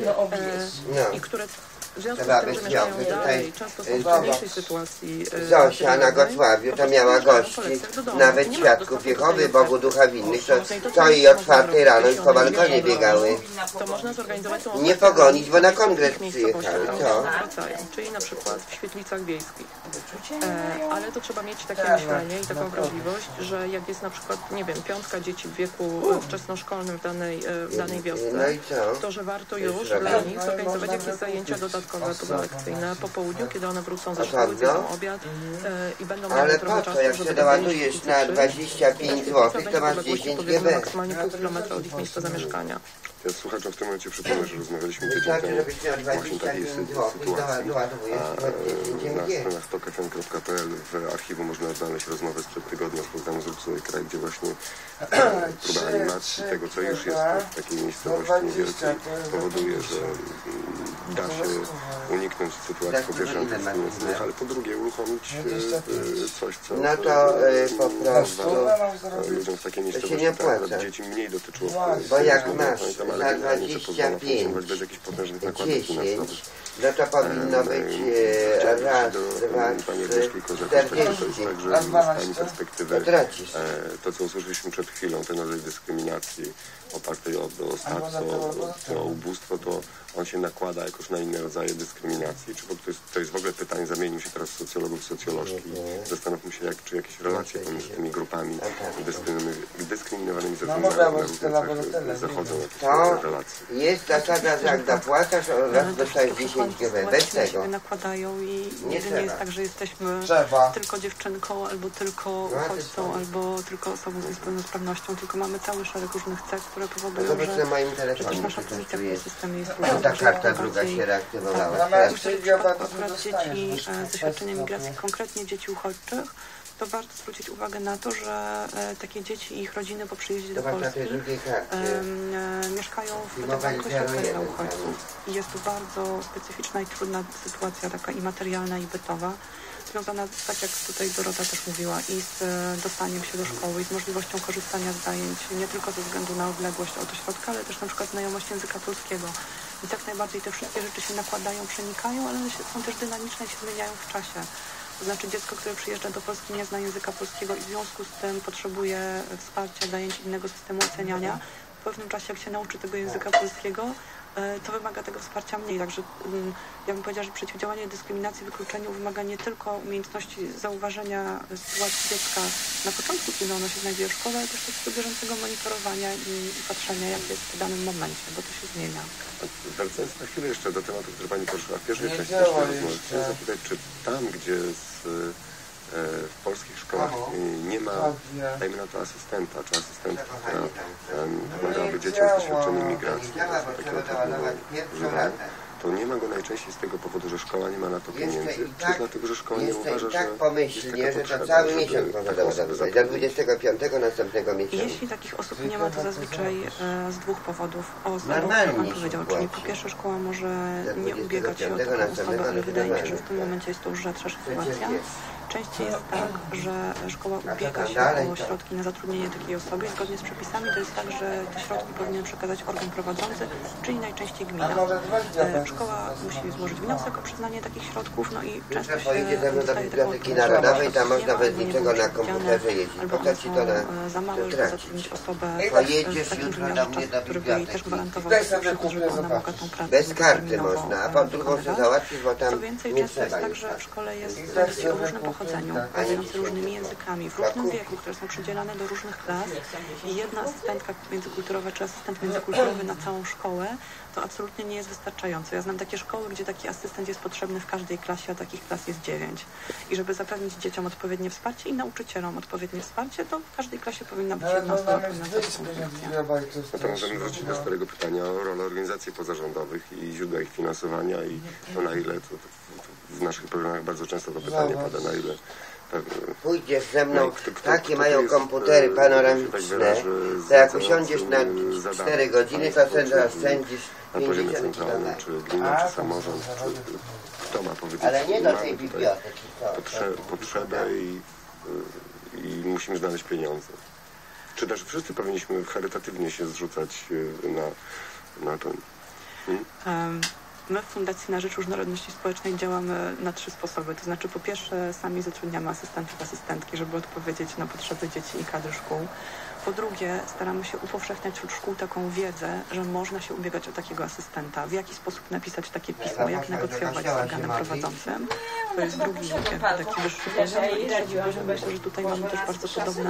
S15: e, i które w związku z tym, że mieszkają dalej, często są w trudniejszej sytuacji. E,
S4: Zosia na Gosławiu to miała gości, nawet świadków Jehowy, Bogu Ducha Winnych, to co i o czwartej rano już po balkonie biegały.
S15: To można zorganizować tą
S4: nie pogonić, bo na kongres przyjechały. To.
S15: Czyli na przykład w świetlicach wiejskich. E, ale to trzeba mieć takie myślenie i taką wrażliwość, że jak jest na przykład, nie wiem, piątka dzieci w wieku wczesnoszkolnym w danej, w danej wiosce, to że warto już dla nich zorganizować jakieś zajęcia dodatkowe pozalekcyjne po południu, kiedy one wrócą ze szkoły, zjedzą obiad e, i będą miały
S4: ale
S15: trochę
S4: po
S15: czasu,
S4: to, jak
S15: żeby
S4: się doładujesz na dwadzieścia pięć złotych, to masz dziesięć giga.
S15: Maksymalnie pół kilometra od ich miejsca zamieszkania.
S14: Ja słuchaczom w tym momencie przypomnę, że rozmawialiśmy tydzień temu właśnie takiej sytuacji. A, na stronach tok f m kropka p l w archiwum można znaleźć rozmowę sprzed tygodnia z programu Zrób Sobie Kraj, gdzie właśnie próba animacji tego, co już jest w takiej miejscowości niewielkiej, powoduje, że da się uniknąć sytuacji po pierwsze antydyskryminacyjnych, ale po drugie uruchomić coś, co
S4: no to y, po prostu
S14: ludziom w takiej
S4: to się
S14: miejscowości
S4: nie opłaca.
S14: dzieci mniej dotyczyło.
S4: Bo jak masz za dwadzieścia pięć,
S14: bez jakichś potężnych nakładów finansowych.
S4: No to powinno być e, raz, dwa, trzy, czterdzieści.
S14: Także z Pani perspektywy to, co usłyszeliśmy przed chwilą, ten rodzaj dyskryminacji opartej o dostawstwo, to ubóstwo, to on się nakłada jakoś na inne rodzaje dyskryminacji. Czy bo to, jest, to jest w ogóle pytanie, zamienił się teraz socjologów w socjolożki. Zastanówmy się, jak, czy jakieś relacje pomiędzy tymi grupami dyskryminowanymi ze względu na różne cechy zachodzą jakieś relacje.
S4: Jest zasada, że jak dopłacasz, raz dostajesz dziesięć G B. Bez tego
S16: się nakładają i
S4: nie,
S16: nigdy nie jest tak, że jesteśmy
S4: trzeba.
S16: tylko dziewczynką, albo tylko uchodźcą, albo tylko osobą z niepełnosprawnością, tylko mamy cały szereg różnych cech, które powodują,
S4: no, że,
S16: moim że też nasza pozycja w tym systemie jest różna.
S4: Ta karta druga się reaktywowała.
S16: Tak, w przypadku akurat dzieci z doświadczeniem migracji, konkretnie dzieci uchodźczych, to warto zwrócić uwagę na to, że e, takie dzieci i ich rodziny po przyjeździe do Polski e, e, mieszkają w tak zwanych ośrodkach dla uchodźców. I jest to bardzo specyficzna i trudna sytuacja, taka i materialna, i bytowa, związana, tak jak tutaj Dorota też mówiła, i z e, dostaniem się do szkoły, i z możliwością korzystania z zajęć, nie tylko ze względu na odległość od ośrodka, ale też na przykład znajomość języka polskiego. I tak najbardziej te wszystkie rzeczy się nakładają, przenikają, ale one się, są też dynamiczne i się zmieniają w czasie. To znaczy dziecko, które przyjeżdża do Polski, nie zna języka polskiego i w związku z tym potrzebuje wsparcia, zajęć innego systemu oceniania. W pewnym czasie, jak się nauczy tego języka polskiego, to wymaga tego wsparcia mniej. Także ja bym powiedziała, że przeciwdziałanie dyskryminacji, wykluczeniu wymaga nie tylko umiejętności zauważenia sytuacji dziecka na początku, kiedy ono się znajduje w szkole, ale też takiego bieżącego monitorowania i, i patrzenia, jak jest w danym momencie, bo to się zmienia.
S14: Wracając na chwilę jeszcze do tematu, który Pani poruszyła w pierwszej części naszej rozmowy, chcę zapytać, czy tam, gdzie z, w polskich szkołach nie ma, dajmy na to, asystenta, czy asystentki, która pomagałaby dzieciom z doświadczeniem migracji, takiego typu, to nie ma go najczęściej z tego powodu, że szkoła nie ma na to pieniędzy, czy dlatego, że szkoła nie uważa,
S4: tak
S14: że
S4: pomyślnie, że to cały miesiąc można doładować, do dwudziestego piątego następnego miesiąca.
S16: Jeśli takich osób nie ma, to zazwyczaj e, z dwóch powodów. O, z tego, co Pan powiedział, czyli po pierwsze szkoła może nie ubiegać się o taką osobę, ale wydaje mi się, że w tym momencie jest to już rzadsza sytuacja. Częściej jest tak, że szkoła ubiega się o środki na zatrudnienie takiej osoby i zgodnie z przepisami to jest tak, że te środki powinien przekazać organ prowadzący, czyli najczęściej gmina. Szkoła musi złożyć wniosek o przyznanie takich środków, no i często się
S4: do
S16: dostaje
S4: Biblioteki Narodowej, tam można bez niczego na komputerze jeździć.
S16: Albo one są za małe, żeby zatrudnić osobę w takim wymiarze czasu, który by jej też gwarantował przychód, żeby ona mogła tą pracę
S4: bez karty można, a potem można załatwić, bo tam
S16: co więcej, często jest tak, że w szkole jest dzieci o różnym pochodzeniu, mówiące różnymi językami, w różnym wieku, które są przydzielane do różnych klas i jedna asystentka międzykulturowa czy asystent międzykulturowy na całą szkołę to absolutnie nie jest wystarczające. Ja znam takie szkoły, gdzie taki asystent jest potrzebny w każdej klasie, a takich klas jest dziewięć. I żeby zapewnić dzieciom odpowiednie wsparcie i nauczycielom odpowiednie wsparcie, to w każdej klasie powinna być jedna osoba pełniąca taką funkcję.
S14: No to możemy wrócić do starego pytania o rolę organizacji pozarządowych i źródła ich finansowania i to na ile, to, to w naszych programach bardzo często to pytanie pada, na ile
S4: pójdziesz ze mną, kto, kto, takie kto mają jest, komputery panoramiczne, to jak usiądziesz na cztery godziny, to sobie zaoszczędzisz
S14: na poziomie centralnym, czy gmina, czy samorząd, czy kto ma powiedzieć,
S4: ale nie do tej biblioteki.
S14: Potrze potrzebę i, i musimy znaleźć pieniądze. Czy też wszyscy powinniśmy charytatywnie się zrzucać na, na to? Hmm?
S16: Um. My w Fundacji na Rzecz Różnorodności Społecznej działamy na trzy sposoby. To znaczy po pierwsze sami zatrudniamy asystentów, asystentki, żeby odpowiedzieć na potrzeby dzieci i kadry szkół. Po drugie staramy się upowszechniać wśród szkół taką wiedzę, że można się ubiegać o takiego asystenta, w jaki sposób napisać takie pismo, jak negocjować z organem prowadzącym. To jest drugi taki wyższy poziom. I trzeci poziom, myślę, że tutaj mamy też bardzo podobne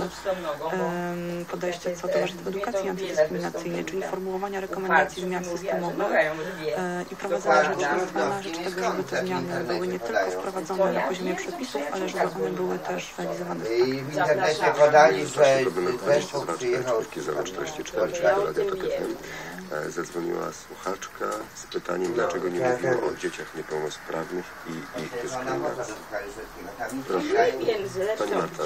S16: um, podejście co do warsztatów edukacji antydyskryminacyjnej, czyli formułowania rekomendacji zmian systemowych e, i prowadzenia rzecznictwa na rzecz tego, żeby te zmiany były nie tylko wprowadzone na poziomie przepisów, ale żeby one były też realizowane w praktyce.
S4: I w internecie podali, że zespół
S14: słuchaczka czwórki zero czterdzieści cztery, czyli do Radia Tok F M, zadzwoniła słuchaczka z pytaniem, dlaczego nie mówimy o dzieciach niepełnosprawnych i ich dyskryminacji. Proszę, pani Marta.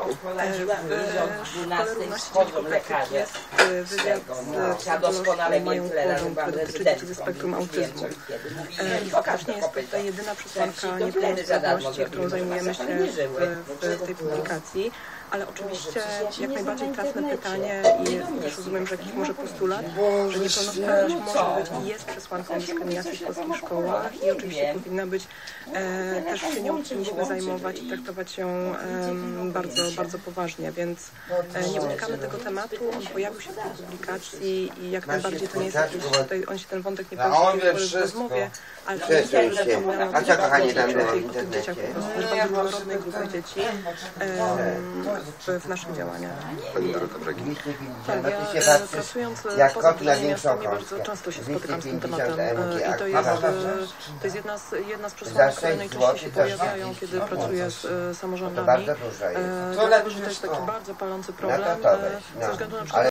S15: W Szkole Równości Dzieci Poprawki jest wywiad z psycholożką Mają Kłodą, która dotyczy dzieci ze spektrum autyzmu. I faktycznie jest to ta jedyna przesłanka niepełnosprawności, którą zajmujemy się w, w tej publikacji. Ale oczywiście jak najbardziej trafne pytanie i też rozumiem, że jakiś może postulat, że niepełnosprawność może być i jest przesłanką dyskryminacji w polskich szkołach i oczywiście powinna być, e, też się nią powinniśmy zajmować i traktować ją e, bardzo, bardzo poważnie, więc e, nie unikamy tego tematu, on pojawił się w tej publikacji i jak najbardziej to nie jest jakiś, tutaj, on się ten wątek nie pojawił w rozmowie, ale to jest tak, że wspominamy o tych dzieciach, też bardzo różnorodnej grupy dzieci. E, W, w naszych działaniach. Tak, ja pracując poza dużymi miastami bardzo często się spotykam z tym tematem i to jest, to jest jedna, z, jedna z przesłanek, które najczęściej się pojawiają, kiedy pracuję z samorządami. Dlatego, że to jest taki bardzo palący problem ze względu na przykład